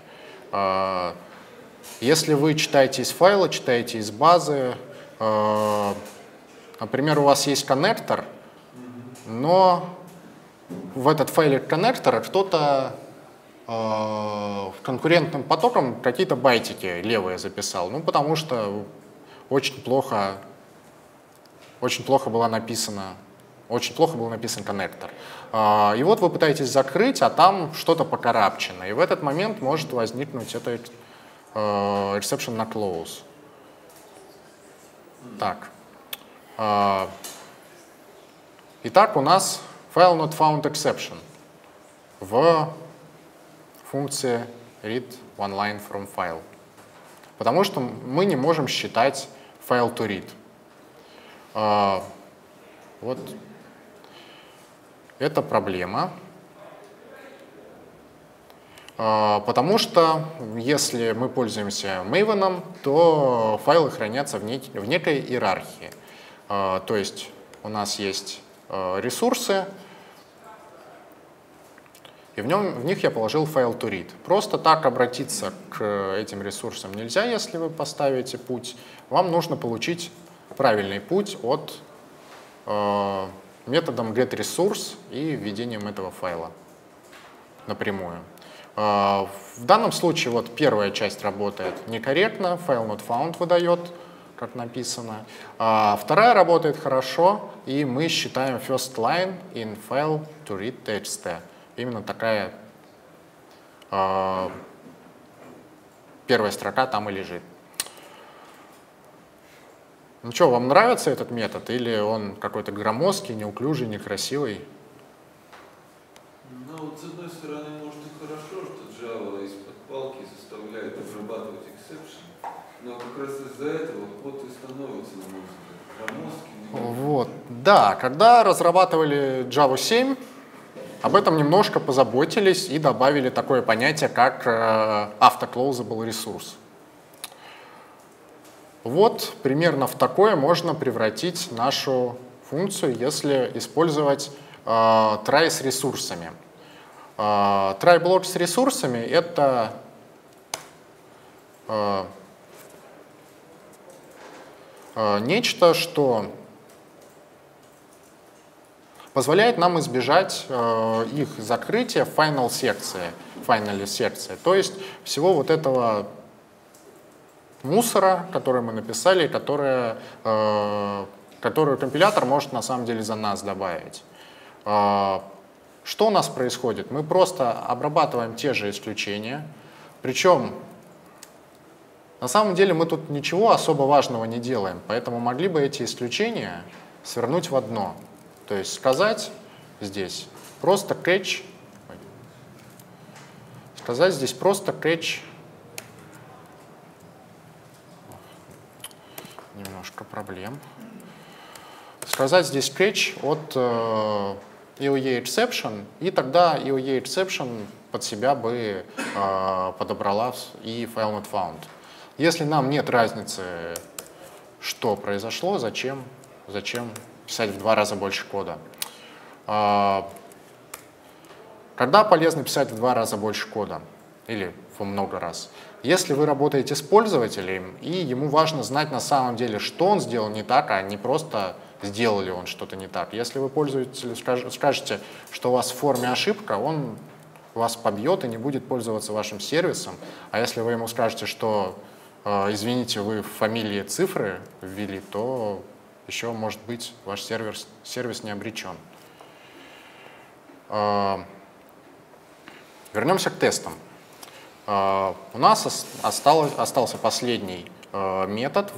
Если вы читаете из файла, читаете из базы, например, у вас есть коннектор, но в этот файлик коннектора кто-то конкурентным потоком какие-то байтики левые записал, ну потому что очень плохо был написан коннектор. И вот вы пытаетесь закрыть, а там что-то покарабчено. И в этот момент может возникнуть это exception на close. Так. Итак, у нас file not found exception в функции read one line from file. Потому что мы не можем считать file to read. Вот это проблема. Потому что если мы пользуемся Maven, то файлы хранятся в некой иерархии. То есть у нас есть ресурсы, и в них я положил файл to read. Просто так обратиться к этим ресурсам нельзя, если вы поставите путь. Вам нужно получить правильный путь от методом getResource и введением этого файла напрямую. В данном случае вот первая часть работает некорректно, file not found выдает, как написано. Вторая работает хорошо, и мы считаем first line in file to read txt. Именно такая первая строка там и лежит. Ну что, вам нравится этот метод, или он какой-то громоздкий, неуклюжий, некрасивый? Ну вот с одной стороны, может и хорошо, что Java из-под палки заставляет обрабатывать exception, но как раз из-за этого код и становится, на мой взгляд, громоздким. Вот, да, когда разрабатывали Java 7, об этом немножко позаботились и добавили такое понятие, как auto-closable ресурс. Вот примерно в такое можно превратить нашу функцию, если использовать try с ресурсами. Try блок с ресурсами — это нечто, что позволяет нам избежать их закрытия в final секции. То есть всего вот этого мусора, который мы написали, которую компилятор может на самом деле за нас добавить. Что у нас происходит? Мы просто обрабатываем те же исключения, причем на самом деле мы тут ничего особо важного не делаем, поэтому могли бы эти исключения свернуть в одно. То есть сказать здесь просто catch, немножко проблем. Сказать здесь catch от EOE exception, и тогда EOE exception под себя бы подобрала и file not found. Если нам нет разницы, что произошло, зачем писать в 2 раза больше кода. Когда полезно писать в 2 раза больше кода? Или во много раз? Если вы работаете с пользователем, и ему важно знать на самом деле, что он сделал не так, а не просто сделал ли он что-то не так. Если вы пользователю скажете, что у вас в форме ошибка, он вас побьет и не будет пользоваться вашим сервисом. А если вы ему скажете, что, извините, вы в фамилии цифры ввели, то еще, может быть, ваш сервис не обречен. Вернемся к тестам. У нас остался последний метод,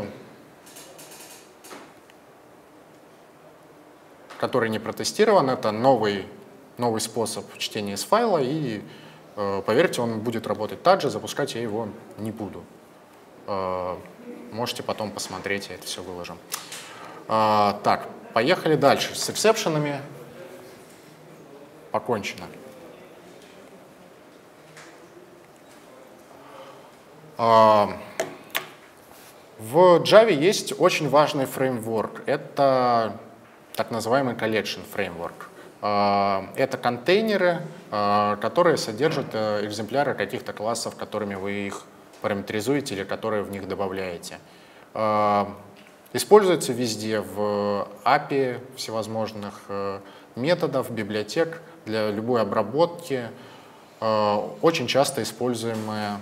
который не протестирован. Это новый способ чтения из файла, и, поверьте, он будет работать так же, запускать я его не буду. Можете потом посмотреть, я это все выложу. Так, поехали дальше. С эксепшенами покончено. В Java есть очень важный фреймворк. Это так называемый collection framework. Это контейнеры, которые содержат экземпляры каких-то классов, которыми вы их параметризуете или которые в них добавляете. Используется везде в API всевозможных методов, библиотек для любой обработки. Очень часто используемая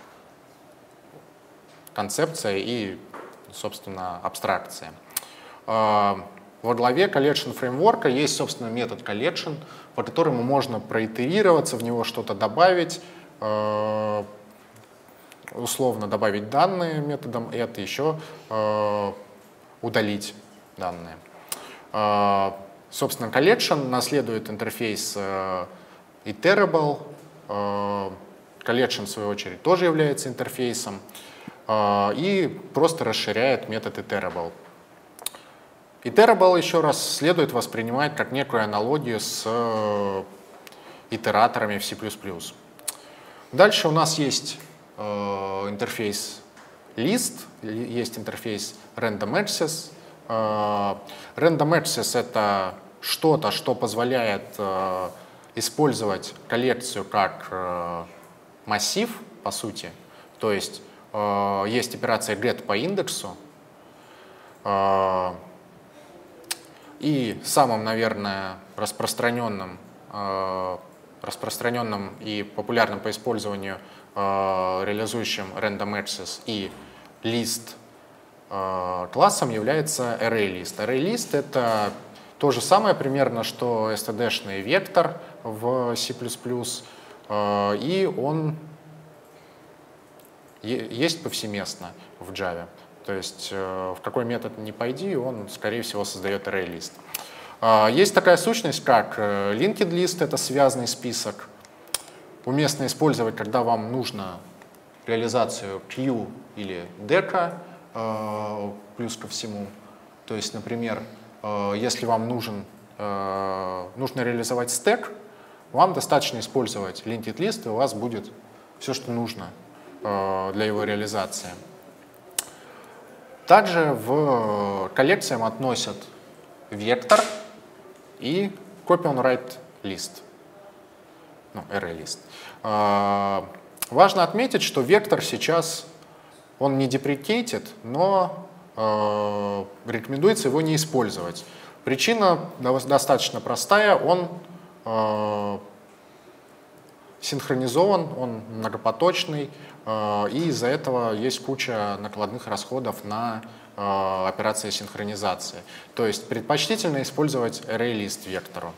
концепция и, собственно, абстракция. Во главе collection фреймворка есть, собственно, метод collection, по которому можно проитерироваться, в него что-то добавить, условно добавить данные методом add, еще удалить данные. Собственно, collection наследует интерфейс iterable. Collection, в свою очередь, тоже является интерфейсом и просто расширяет метод iterable. Iterable, еще раз, следует воспринимать как некую аналогию с итераторами в C++. Дальше у нас есть интерфейс list, есть интерфейс random access. Random access — это что-то, что позволяет использовать коллекцию как массив, по сути. То есть есть операция get по индексу. И самым, наверное, распространенным и популярным по использованию реализующим random access и list классом является ArrayList. ArrayList — это то же самое примерно, что std-шный вектор в C++, и он есть повсеместно в Java. То есть в какой метод ни пойди, он, скорее всего, создает ArrayList. Есть такая сущность, как linked list, это связанный список. Уместно использовать, когда вам нужно реализацию queue или дека, плюс ко всему. То есть, например, если вам нужно реализовать стек, вам достаточно использовать linked list, и у вас будет все, что нужно для его реализации. Также в коллекциям относят вектор и copy-on-write list, ArrayList. Важно отметить, что вектор сейчас, он не deprecated, но рекомендуется его не использовать. Причина достаточно простая, он синхронизован, он многопоточный, и из-за этого есть куча накладных расходов на операции синхронизации. То есть предпочтительно использовать ArrayList вектору.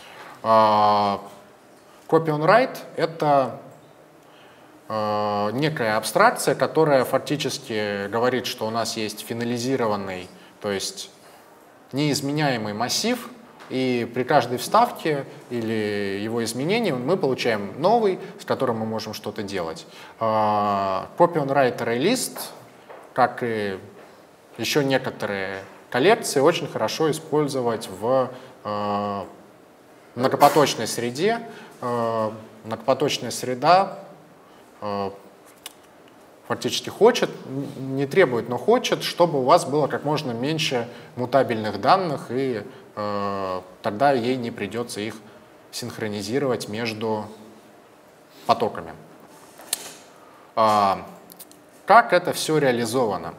Copy-on-write — это некая абстракция, которая фактически говорит, что у нас есть финализированный, то есть неизменяемый массив, и при каждой вставке или его изменении мы получаем новый, с которым мы можем что-то делать. Copy-on-write ArrayList, как и еще некоторые коллекции, очень хорошо использовать в многопоточной среде. Многопоточная среда фактически хочет, не требует, но хочет, чтобы у вас было как можно меньше мутабельных данных, и тогда ей не придется их синхронизировать между потоками. Как это все реализовано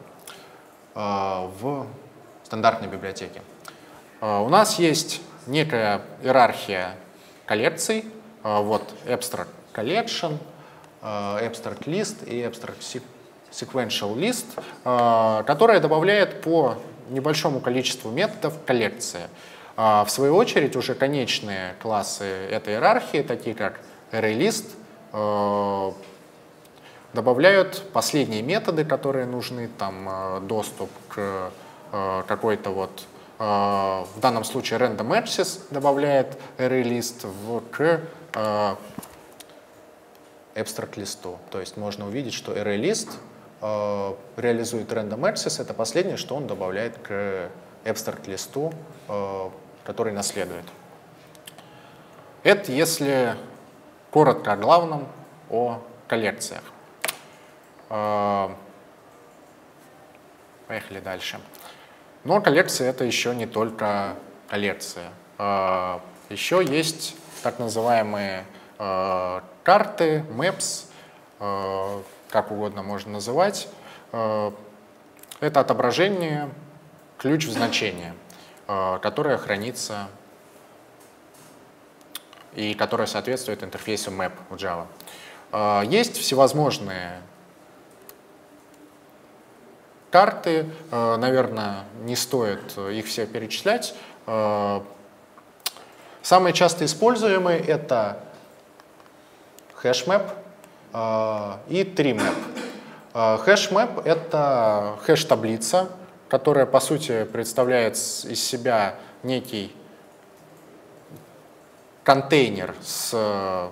в стандартной библиотеке? У нас есть некая иерархия коллекций. Вот abstract collection, abstract list и abstract sequential list, которая добавляет по небольшому количеству методов коллекции. В свою очередь уже конечные классы этой иерархии, такие как ArrayList, добавляют последние методы, которые нужны, там доступ к какой-то вот, в данном случае random access добавляет ArrayList к abstract листу. То есть можно увидеть, что ArrayList реализует random access, это последнее, что он добавляет к абстракт-листу, который наследует. Это если коротко о главном, о коллекциях. Поехали дальше. Но коллекции — это еще не только коллекции. Еще есть так называемые карты, maps, как угодно можно называть. Это отображение, ключ в значение, которое хранится и которое соответствует интерфейсу map в Java. Есть всевозможные карты, наверное, не стоит их все перечислять. Самые часто используемые — это hashmap и treemap. Hashmap — это хэш-таблица, которая, по сути, представляет из себя некий контейнер с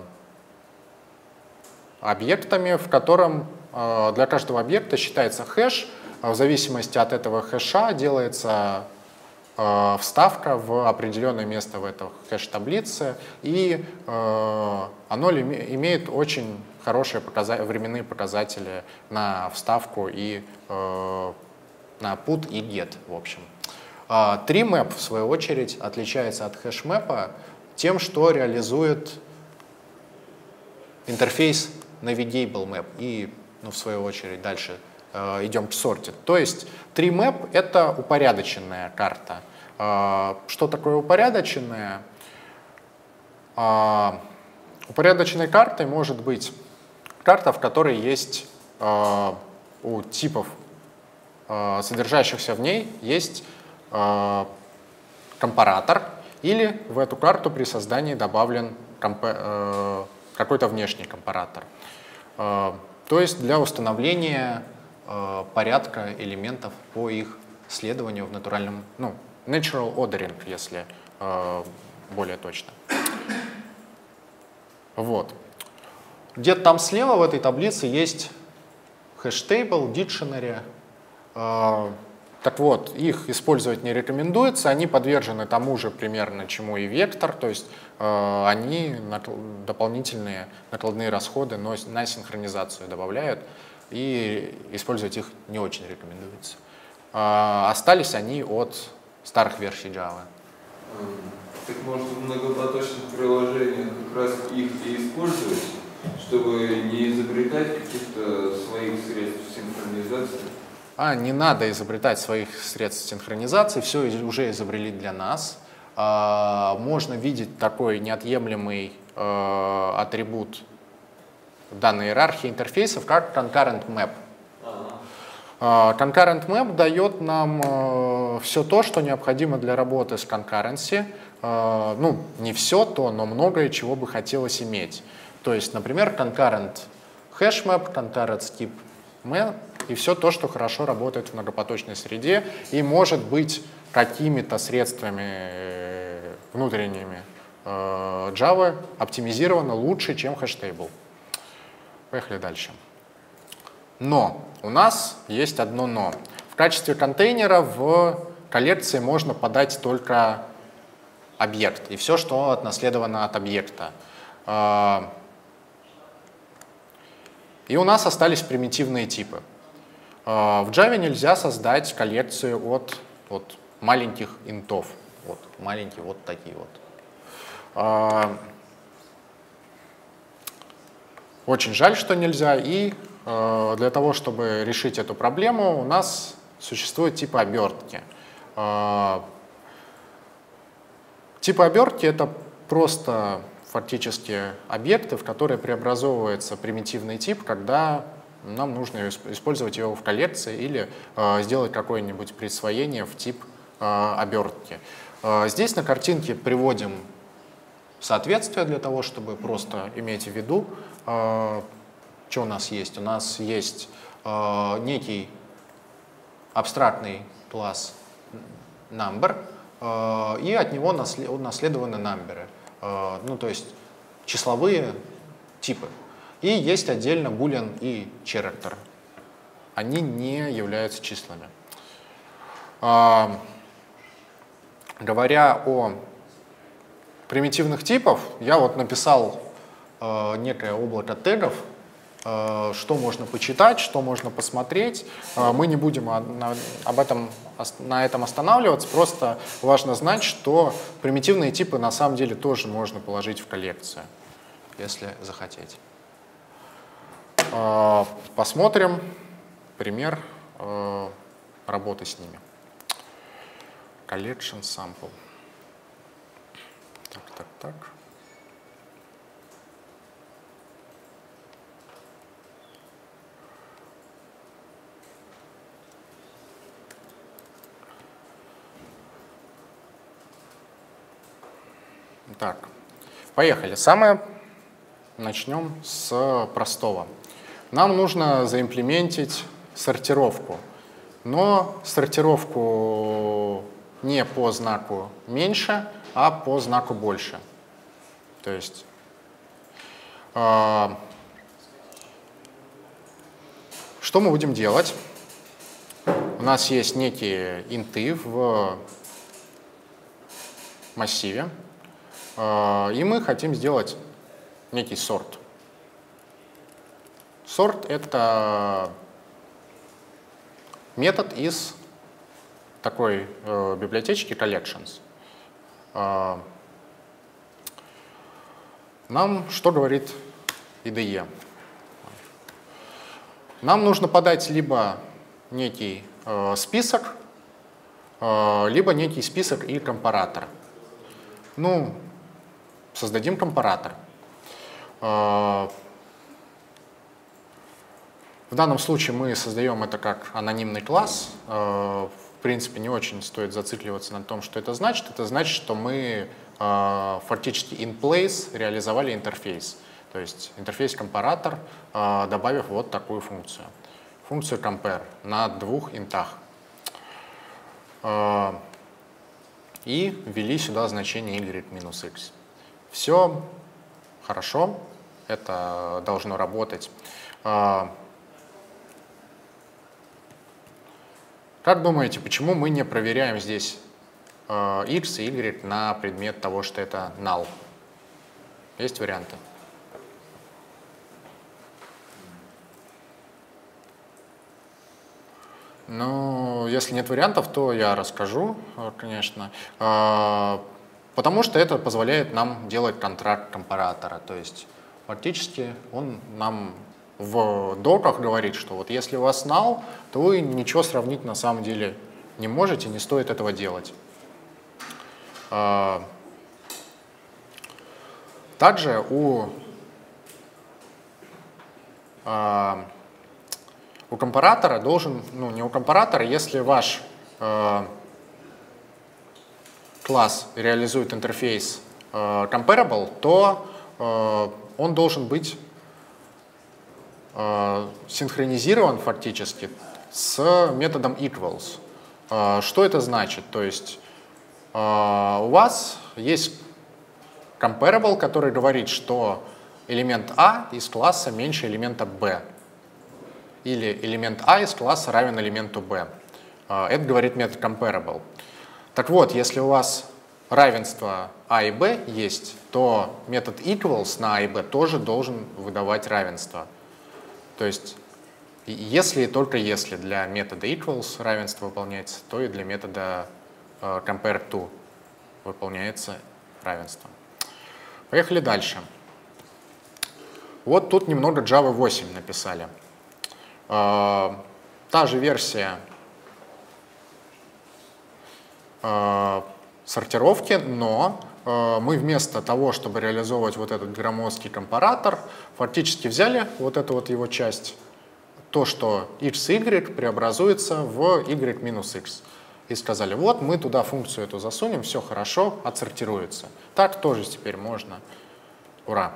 объектами, в котором для каждого объекта считается хэш. В зависимости от этого хэша делается вставка в определенное место в этой хэш-таблице, и оно имеет очень хорошие временные показатели на вставку и на put и get, в общем. Treemap, в свою очередь, отличается от хэшмэпа тем, что реализует интерфейс Navigable Map и, в свою очередь, дальше идем к sorted. То есть treemap — это упорядоченная карта. Что такое упорядоченная? Упорядоченной картой может быть карта, в которой есть у типов, содержащихся в ней, есть компаратор, или в эту карту при создании добавлен какой-то внешний компаратор. То есть для установления порядка элементов по их следованию в натуральном, natural ordering, если более точно. Вот. Где-то там слева в этой таблице есть hashtable, dictionary. Так вот, их использовать не рекомендуется, они подвержены тому же примерно, чему и вектор, то есть они дополнительные накладные расходы на синхронизацию добавляют, и использовать их не очень рекомендуется. Остались они от старых версий Java. Так может в многопоточных приложениях как раз их и использовать, чтобы не изобретать каких-то своих средств синхронизации? Не надо изобретать своих средств синхронизации, все уже изобрели для нас. Можно видеть такой неотъемлемый атрибут данной иерархии интерфейсов, как concurrent map. Concurrent map дает нам все то, что необходимо для работы с concurrency. Не все то, но многое, чего бы хотелось иметь. То есть, например, concurrent hashmap, concurrent skip map и все то, что хорошо работает в многопоточной среде и может быть какими-то средствами внутренними Java оптимизировано лучше, чем hashtable. Поехали дальше. Но у нас есть одно но. В качестве контейнера в коллекции можно подать только объект и все, что отнаследовано от объекта. И у нас остались примитивные типы. В Java нельзя создать коллекцию от маленьких интов. Вот маленькие, вот такие вот. Очень жаль, что нельзя. И для того, чтобы решить эту проблему, у нас существуют типы обертки. Типы обертки — это просто фактически объекты, в которые преобразовывается примитивный тип, когда нам нужно использовать его в коллекции или сделать какое-нибудь присвоение в тип обертки. Здесь на картинке приводим соответствие для того, чтобы просто иметь в виду, что у нас есть. У нас есть некий абстрактный класс number, и от него унаследованы намберы, то есть числовые типы. И есть отдельно boolean и character. Они не являются числами. говоря о примитивных типах, я вот написал некое облако тегов, что можно почитать, что можно посмотреть. Мы не будем на этом останавливаться, просто важно знать, что примитивные типы на самом деле тоже можно положить в коллекцию, если захотеть. Посмотрим пример работы с ними. Collection sample. Так. Так, поехали. Начнем с простого. Нам нужно заимплементить сортировку, но сортировку не по знаку меньше, а по знаку больше. То есть что мы будем делать? У нас есть некие инты в массиве, и мы хотим сделать некий сорт. Сорт — это метод из такой библиотечки collections. Нам что говорит IDE? Нам нужно подать либо некий список, либо некий список и компаратор. Ну, создадим компаратор. В данном случае мы создаем это как анонимный класс. В принципе, не очень стоит зацикливаться на том, что это значит. Это значит, что мы фактически in place реализовали интерфейс. То есть интерфейс-компаратор, добавив вот такую функцию. Функцию compare на двух интах. И ввели сюда значение y-x. Все хорошо, это должно работать. Как думаете, почему мы не проверяем здесь x и y на предмет того, что это null? Есть варианты? Ну, если нет вариантов, то я расскажу, конечно. Потому что это позволяет нам делать контракт компаратора. То есть фактически он нам в доках говорит, что вот если у вас null, то вы ничего сравнить на самом деле не можете, не стоит этого делать. Также у компаратора должен, ну не у компаратора, если ваш класс реализует интерфейс comparable, то он должен быть синхронизирован фактически с методом equals. Что это значит? То есть у вас есть comparable, который говорит, что элемент А из класса меньше элемента Б. Или элемент А из класса равен элементу Б. Это говорит метод comparable. Так вот, если у вас равенство А и Б есть, то метод equals на А и Б тоже должен выдавать равенство. То есть, если и только если для метода equals равенство выполняется, то и для метода compare to выполняется равенство. Поехали дальше. Вот тут немного Java 8 написали. Та же версия сортировки, но мы вместо того, чтобы реализовывать вот этот громоздкий компаратор, фактически взяли вот эту вот его часть, то, что x и y преобразуется в y-x. И сказали, вот мы туда функцию эту засунем, все хорошо, отсортируется. Так тоже теперь можно. Ура!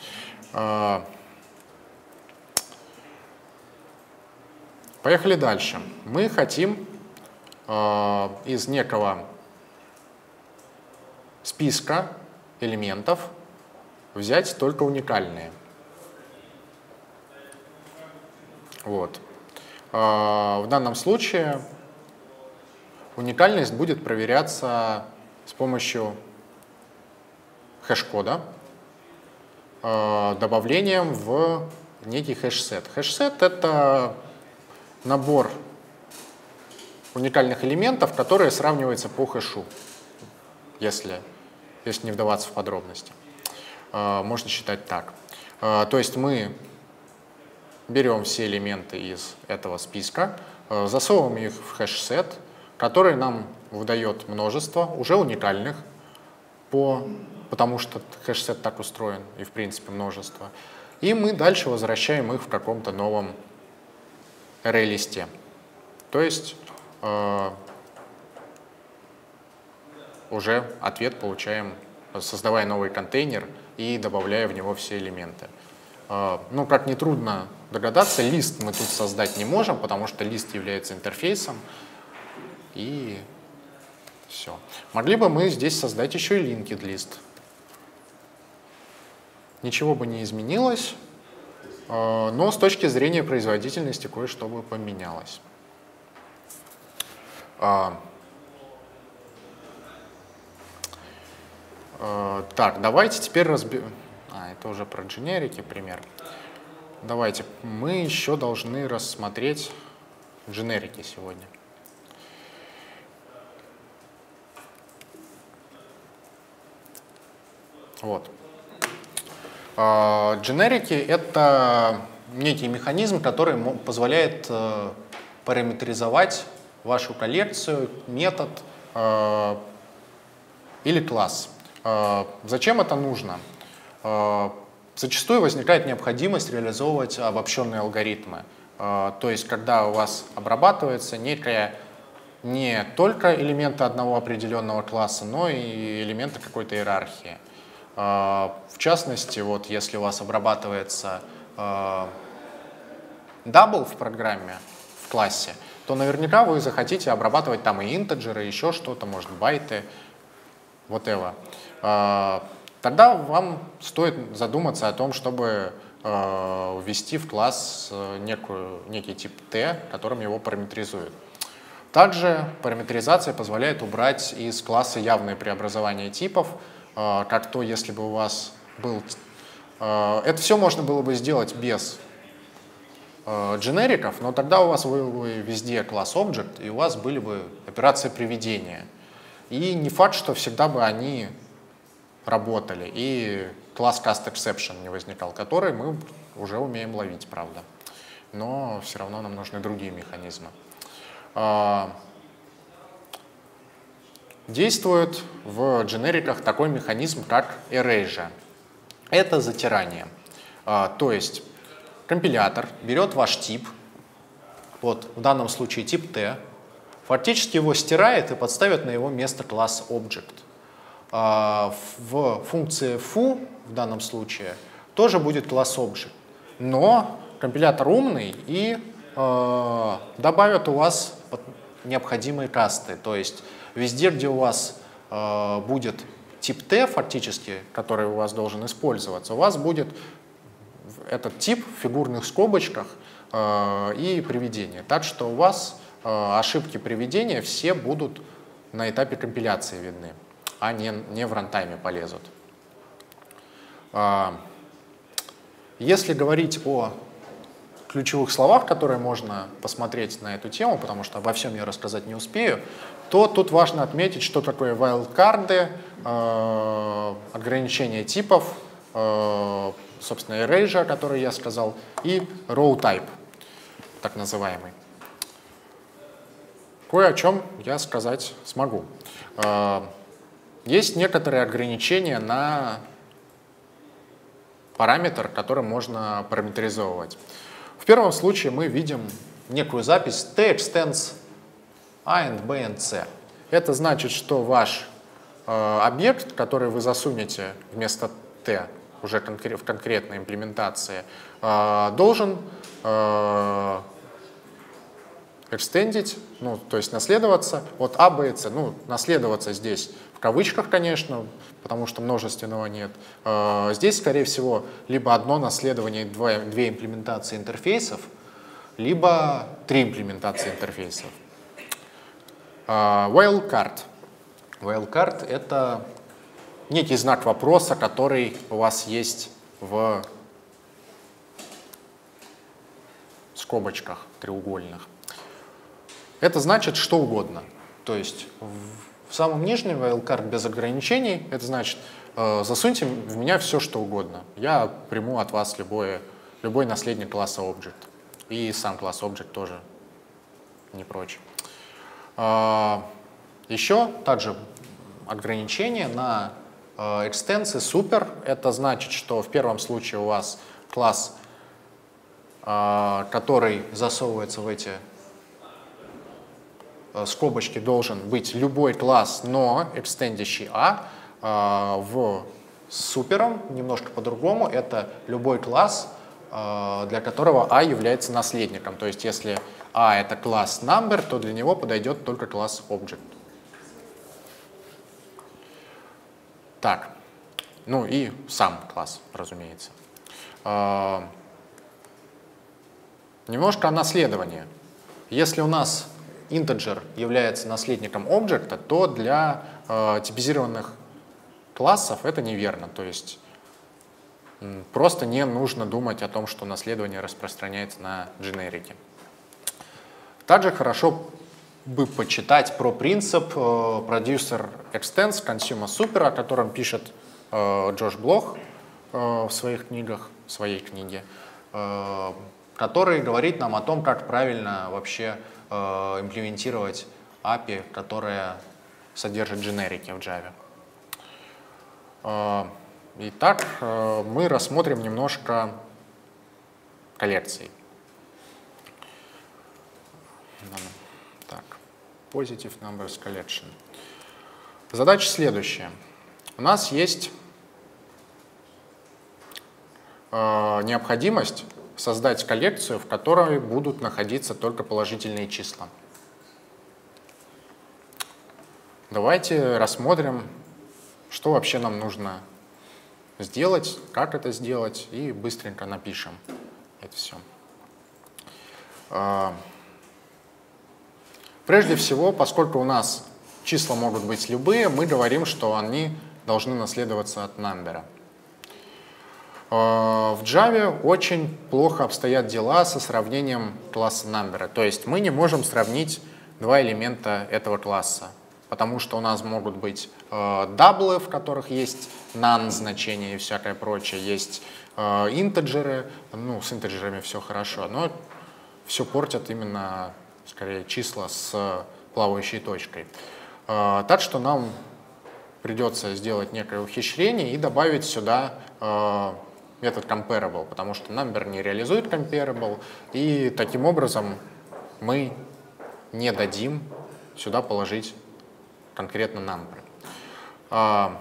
Поехали дальше. Мы хотим из некого списка элементов взять только уникальные. Вот. В данном случае уникальность будет проверяться с помощью хэш-кода, добавлением в некий хэш-сет. Хэш-сет — это набор уникальных элементов, которые сравниваются по хэшу, если не вдаваться в подробности. Можно считать так. То есть мы берем все элементы из этого списка, засовываем их в хэш-сет, который нам выдает множество уже уникальных, потому что хэш-сет так устроен, и в принципе множество. И мы дальше возвращаем их в каком-то новом array-листе. То есть уже ответ получаем, создавая новый контейнер и добавляя в него все элементы. Ну, как нетрудно догадаться, лист мы тут создать не можем, потому что лист является интерфейсом. И все. Могли бы мы здесь создать еще и linked list. Ничего бы не изменилось, но с точки зрения производительности кое-что бы поменялось. Так, давайте теперь разберем. Это уже про дженерики пример. Давайте, мы еще должны рассмотреть дженерики сегодня. Вот. Дженерики — это некий механизм, который позволяет параметризовать вашу коллекцию, метод или класс. Зачем это нужно? Зачастую возникает необходимость реализовывать обобщенные алгоритмы. То есть, когда у вас обрабатывается не только элементы одного определенного класса, но и элементы какой-то иерархии. В частности, вот если у вас обрабатывается double в программе, в классе, то наверняка вы захотите обрабатывать там и интеджеры, еще что-то, может, байты, whatever. Тогда вам стоит задуматься о том, чтобы ввести в класс некий тип T, которым его параметризуют. Также параметризация позволяет убрать из класса явные преобразования типов, как то, если бы у вас был... Это все можно было бы сделать без дженериков, но тогда у вас был бы везде класс Object, и у вас были бы операции приведения. И не факт, что всегда бы они работали, и класс CastException не возникал, который мы уже умеем ловить, правда. Но все равно нам нужны другие механизмы. Действует в дженериках такой механизм, как erasure. Это затирание. То есть компилятор берет ваш тип, вот в данном случае тип T, фактически его стирает и подставит на его место класс Object. В функции foo в данном случае тоже будет класс Object. Но компилятор умный и добавит у вас необходимые касты. То есть везде, где у вас будет тип T фактически, который у вас должен использоваться, у вас будет этот тип в фигурных скобочках и приведение. Так что у вас ошибки приведения все будут на этапе компиляции видны, а не в рантайме полезут. Если говорить о ключевых словах, которые можно посмотреть на эту тему, потому что обо всем я рассказать не успею, то тут важно отметить, что такое wildcard, ограничения типов, собственно, erasure, который я сказал, и row type, так называемый. Кое о чем я сказать смогу. Есть некоторые ограничения на параметр, который можно параметризовывать. В первом случае мы видим некую запись t extends a and b and c. Это значит, что ваш объект, который вы засунете вместо t уже в конкретной имплементации, должен экстендить, ну, то есть наследоваться от a, b и c. Ну, наследоваться здесь в кавычках, конечно, потому что множественного нет. Здесь, скорее всего, либо одно наследование, две имплементации интерфейсов, либо три имплементации интерфейсов. Wildcard. Wildcard — это некий знак вопроса, который у вас есть в скобочках треугольных. Это значит что угодно. То есть в самом нижнем wildcard без ограничений, это значит засуньте в меня все, что угодно. Я приму от вас любой наследник класса Object. И сам класс Object тоже не прочь. Еще также ограничение на экстенсы супер. Это значит, что в первом случае у вас класс, который засовывается в эти скобочки, должен быть любой класс, но экстендящий А. В супером немножко по-другому. Это любой класс, для которого А является наследником. То есть если А это класс number, то для него подойдет только класс object. Так, ну и сам класс, разумеется. Немножко о наследовании. Если у нас integer является наследником объекта, то для типизированных классов это неверно. То есть просто не нужно думать о том, что наследование распространяется на дженерики. Также хорошо бы почитать про принцип Producer Extends Consumer Super, о котором пишет Джош Блох в своих книгах, в своей книге, который говорит нам о том, как правильно вообще имплементировать API, которая содержит дженерики в Java. Итак, мы рассмотрим немножко коллекций. Так, Positive Numbers Collection. Задача следующая. У нас есть необходимость создать коллекцию, в которой будут находиться только положительные числа. Давайте рассмотрим, что вообще нам нужно сделать, как это сделать, и быстренько напишем это все. Прежде всего, поскольку у нас числа могут быть любые, мы говорим, что они должны наследоваться от number. В Java очень плохо обстоят дела со сравнением класса number. То есть мы не можем сравнить два элемента этого класса, потому что у нас могут быть даблы, в которых есть none значение и всякое прочее, есть интеджеры, ну с интеджерами все хорошо, но все портят именно скорее числа с плавающей точкой. Так что нам придется сделать некое ухищрение и добавить сюда метод comparable, потому что number не реализует comparable, и таким образом мы не дадим сюда положить конкретно number.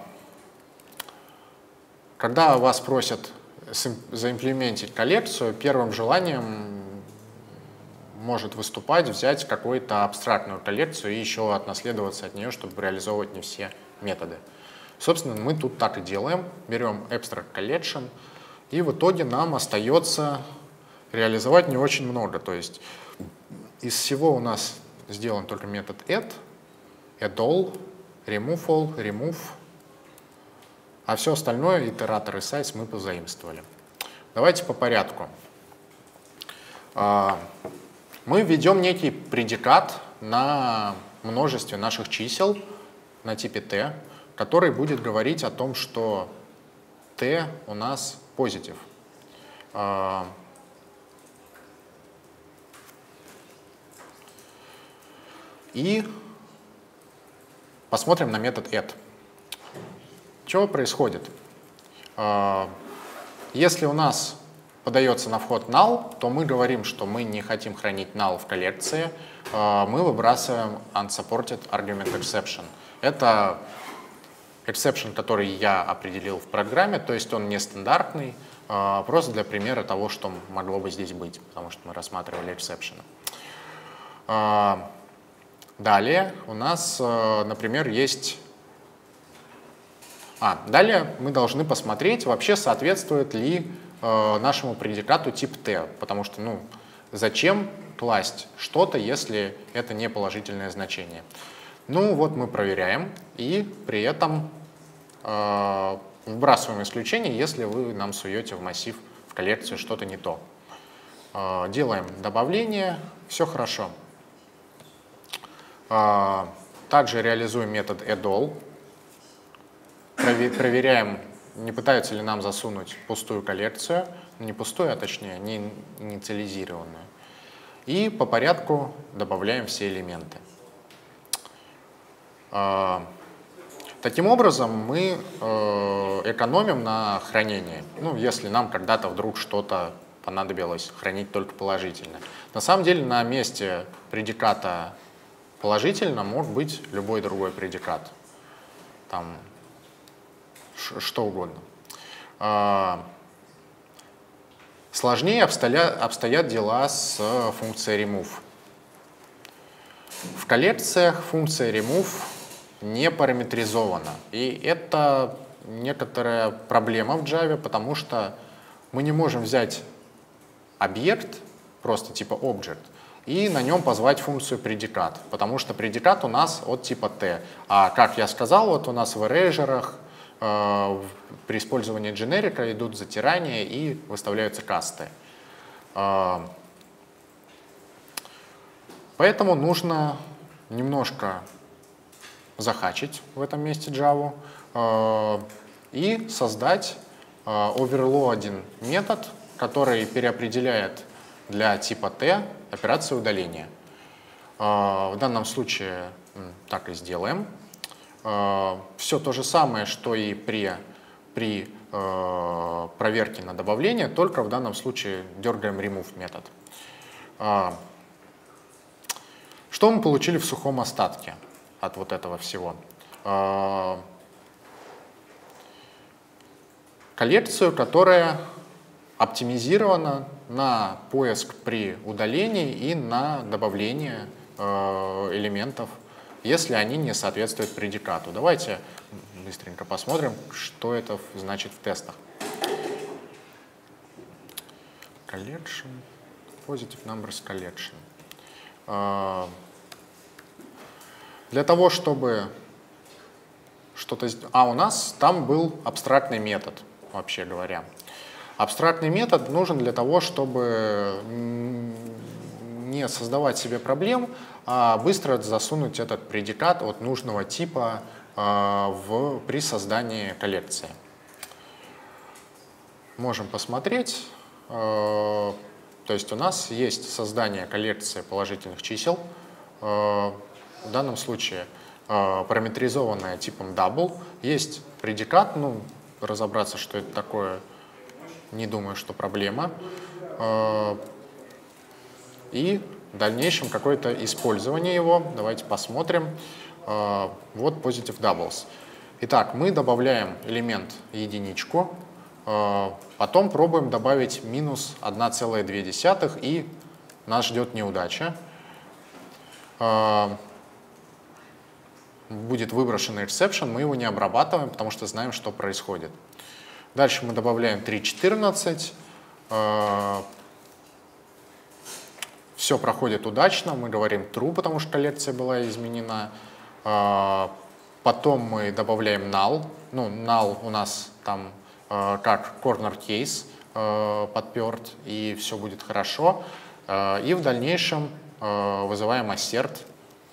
Когда вас просят заимплементить коллекцию, первым желанием может выступать взять какую-то абстрактную коллекцию и еще отнаследоваться от нее, чтобы реализовывать не все методы. Собственно, мы тут так и делаем. Берем abstract collection, и в итоге нам остается реализовать не очень много. То есть из всего у нас сделан только метод add all, remove all, remove, а все остальное, итератор и size, мы позаимствовали. Давайте по порядку. Мы введем некий предикат на множестве наших чисел на типе t, который будет говорить о том, что t у нас позитив. И посмотрим на метод add. Что происходит? Если у нас подается на вход null, то мы говорим, что мы не хотим хранить null в коллекции, мы выбрасываем unsupported argument exception. Это exception, который я определил в программе, то есть он нестандартный, просто для примера того, что могло бы здесь быть, потому что мы рассматривали exception. Далее у нас, например, есть... Далее мы должны посмотреть, вообще соответствует ли нашему предикату тип t, потому что, зачем класть что-то, если это не положительное значение. Ну вот мы проверяем и при этом выбрасываем исключение, если вы нам суете в массив, в коллекцию что-то не то. Делаем добавление, все хорошо. Также реализуем метод addAll. Проверяем, не пытаются ли нам засунуть пустую коллекцию, не пустую, а точнее не инициализированную. И по порядку добавляем все элементы. Таким образом мы экономим на хранении. Ну, если нам когда-то вдруг что-то понадобилось хранить только положительно. На самом деле на месте предиката положительно может быть любой другой предикат. Там что угодно. Сложнее обстоят дела с функцией remove. В коллекциях функция remove не параметризована. И это некоторая проблема в Java, потому что мы не можем взять объект, просто типа object, и на нем позвать функцию предикат, потому что предикат у нас от типа t. А как я сказал, вот у нас в erasure при использовании дженерика идут затирания и выставляются касты. Поэтому нужно немножко захачить в этом месте Java и создать overloading метод, который переопределяет для типа t операцию удаления. В данном случае так и сделаем. Все то же самое, что и при проверке на добавление, только в данном случае дергаем remove метод. Что мы получили в сухом остатке от вот этого всего? Коллекцию, которая оптимизирована на поиск при удалении и на добавление элементов, если они не соответствуют предикату. Давайте быстренько посмотрим, что это значит в тестах. Collection, positive numbers collection. Для того, чтобы что-то... у нас там был абстрактный метод, вообще говоря. Абстрактный метод нужен для того, чтобы не создавать себе проблем, а быстро засунуть этот предикат от нужного типа при создании коллекции. Можем посмотреть. То есть у нас есть создание коллекции положительных чисел. В данном случае параметризованная типом double. Есть предикат, ну, разобраться, что это такое, не думаю, что проблема. И в дальнейшем какое-то использование его. Давайте посмотрим. Вот positive doubles. Итак, мы добавляем элемент единичку, потом пробуем добавить минус 1,2, и нас ждет неудача. Будет выброшен exception, мы его не обрабатываем, потому что знаем, что происходит. Дальше мы добавляем 3,14. Все проходит удачно, мы говорим true, потому что коллекция была изменена. Потом мы добавляем null. Ну, null у нас там как corner case подперт, и все будет хорошо. И в дальнейшем вызываем assert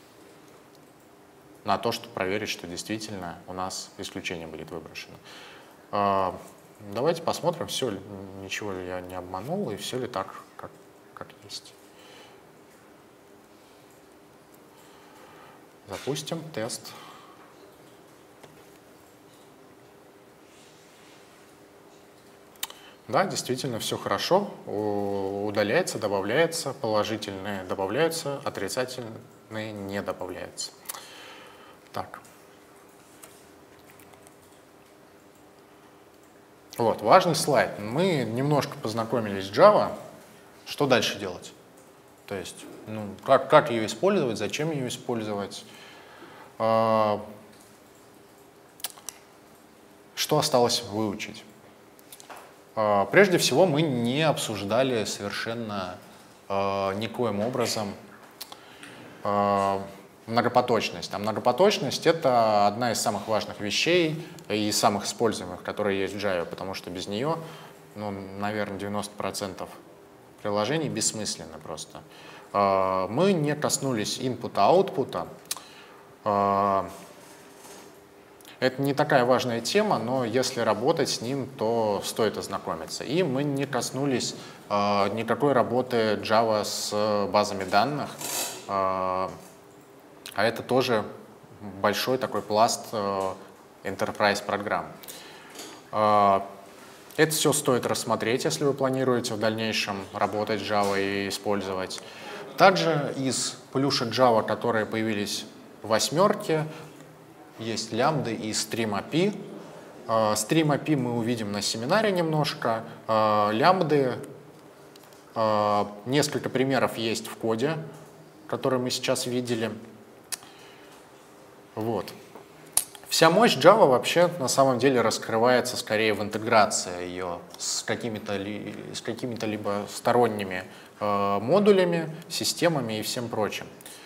на то, чтобы проверить, что действительно у нас исключение будет выброшено. Давайте посмотрим, все ли, ничего ли я не обманул, и все ли так, как есть. Запустим тест. Да, действительно, все хорошо. Удаляется, добавляется, положительные добавляются, отрицательные не добавляются. Так. Вот, важный слайд. Мы немножко познакомились с Java. Что дальше делать? То есть, ну, как ее использовать, зачем ее использовать? Что осталось выучить? Прежде всего, мы не обсуждали совершенно никоим образом многопоточность. А многопоточность — это одна из самых важных вещей и самых используемых, которые есть в Java, потому что без нее, ну, наверное, 90% приложений бессмысленно просто. Мы не коснулись инпута-аутпута. Это не такая важная тема, но если работать с ним, то стоит ознакомиться. И мы не коснулись никакой работы Java с базами данных. А это тоже большой такой пласт enterprise программ. Это все стоит рассмотреть, если вы планируете в дальнейшем работать с Java и использовать. Также из плюшек Java, которые появились в 8, есть лямбды и StreamAPI. StreamAPI мы увидим на семинаре немножко. Лямбды, несколько примеров есть в коде, который мы сейчас видели. Вот. Вся мощь Java вообще на самом деле раскрывается скорее в интеграции ее с какими-то либо сторонними модулями, системами и всем прочим.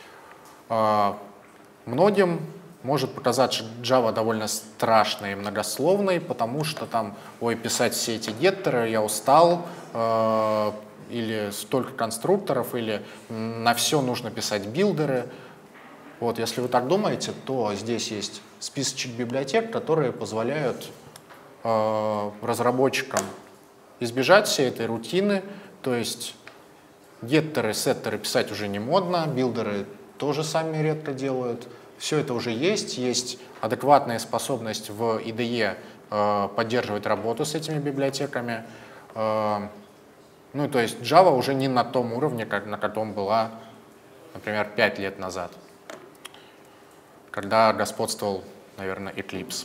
Многим может показаться Java довольно страшной и многословной, потому что там, ой, писать все эти геттеры, я устал, или столько конструкторов, или на все нужно писать билдеры. Вот, если вы так думаете, то здесь есть списочек библиотек, которые позволяют разработчикам избежать всей этой рутины, то есть геттеры, сеттеры писать уже не модно, билдеры тоже сами редко делают. Все это уже есть адекватная способность в IDE поддерживать работу с этими библиотеками. Ну, то есть Java уже не на том уровне, на котором была, например, 5 лет назад, когда господствовал, наверное, Eclipse.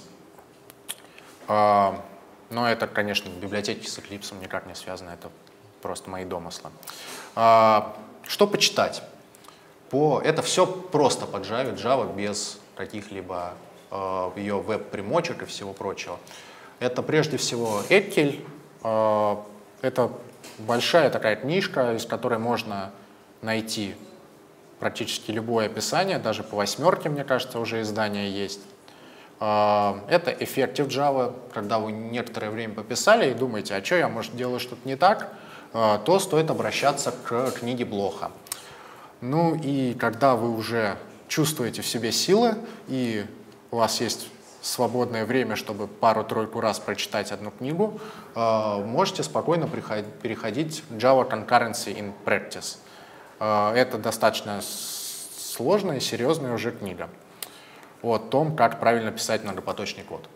Но это, конечно, библиотеки с Eclipse никак не связаны, это просто мои домыслы. Что почитать? Это все просто по Java, Java без каких-либо ее веб-примочек и всего прочего. Это прежде всего Эккель. Это большая такая книжка, из которой можно найти практически любое описание, даже по 8, мне кажется, уже издание есть. Это Effective Java, когда вы некоторое время пописали и думаете, а что я, может, делаю что-то не так, то стоит обращаться к книге Блоха. Ну и когда вы уже чувствуете в себе силы, и у вас есть свободное время, чтобы пару-тройку раз прочитать одну книгу, можете спокойно переходить в Java Concurrency in Practice. Это достаточно сложная и серьезная уже книга о том, как правильно писать многопоточный код.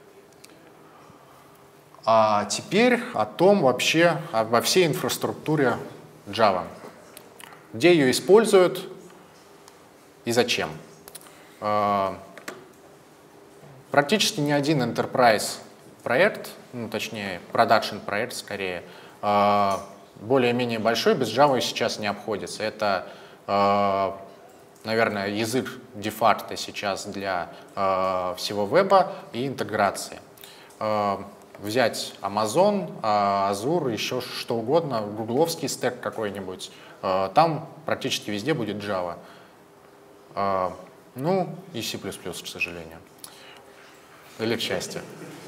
А теперь о том вообще, обо всей инфраструктуре Java. Где ее используют и зачем. Практически ни один enterprise проект, ну, точнее, production проект скорее, более-менее большой, без Java сейчас не обходится. Это, наверное, язык де-факто сейчас для всего веба и интеграции. Взять Amazon, Azure, еще что угодно, гугловский стек какой-нибудь, там практически везде будет Java. Ну и C++, к сожалению. Или к счастью.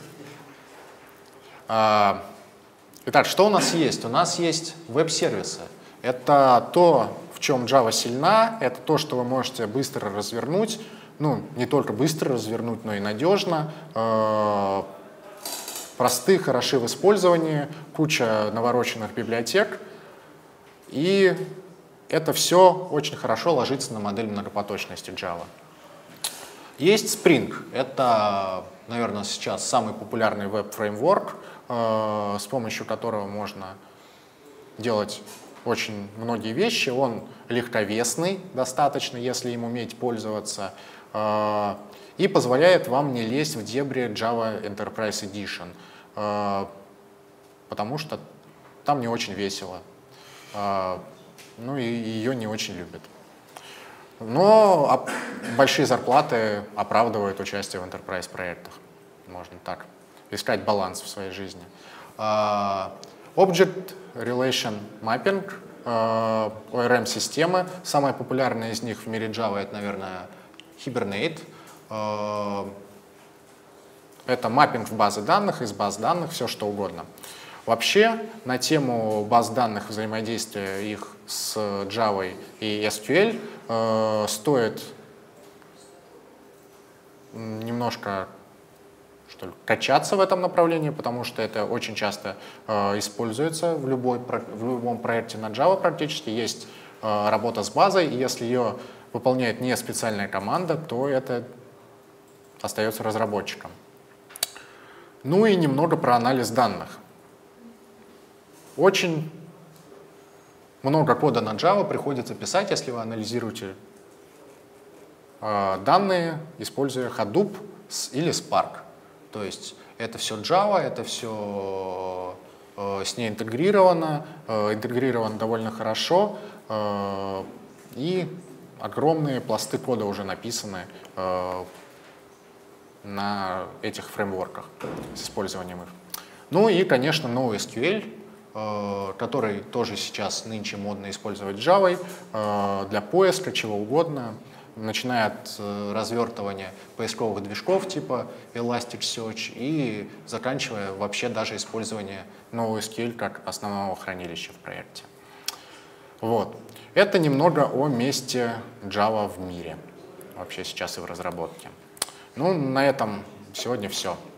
Итак, что у нас есть? У нас есть веб-сервисы. Это то, в чем Java сильна, это то, что вы можете быстро развернуть. Ну, не только быстро развернуть, но и надежно. Просты, хороши в использовании, куча навороченных библиотек. И это все очень хорошо ложится на модель многопоточности Java. Есть Spring. Это, наверное, сейчас самый популярный веб-фреймворк, с помощью которого можно делать очень многие вещи. Он легковесный достаточно, если им уметь пользоваться, и позволяет вам не лезть в дебри Java Enterprise Edition, потому что там не очень весело, ну и ее не очень любят. Но большие зарплаты оправдывают участие в enterprise проектах, можно так искать баланс в своей жизни. Object Relation Mapping ORM-системы. Самая популярная из них в мире Java — это, наверное, Hibernate. Это маппинг в базы данных, из баз данных, все что угодно. Вообще, на тему баз данных, взаимодействия их с Java и SQL стоит немножко качаться в этом направлении, потому что это очень часто используется в любом проекте на Java практически. Есть работа с базой, и если ее выполняет не специальная команда, то это остается разработчиком. Ну и немного про анализ данных. Очень много кода на Java приходится писать, если вы анализируете данные, используя Hadoop или Spark. То есть это все Java, это все с ней интегрировано довольно хорошо, и огромные пласты кода уже написаны на этих фреймворках с использованием их. Ну и, конечно, NoSQL, который тоже сейчас нынче модно использовать Java для поиска, чего угодно, начиная от развертывания поисковых движков типа Elasticsearch и заканчивая вообще даже использованием NoSQL как основного хранилища в проекте. Вот. Это немного о месте Java в мире, вообще сейчас и в разработке. Ну, на этом сегодня все.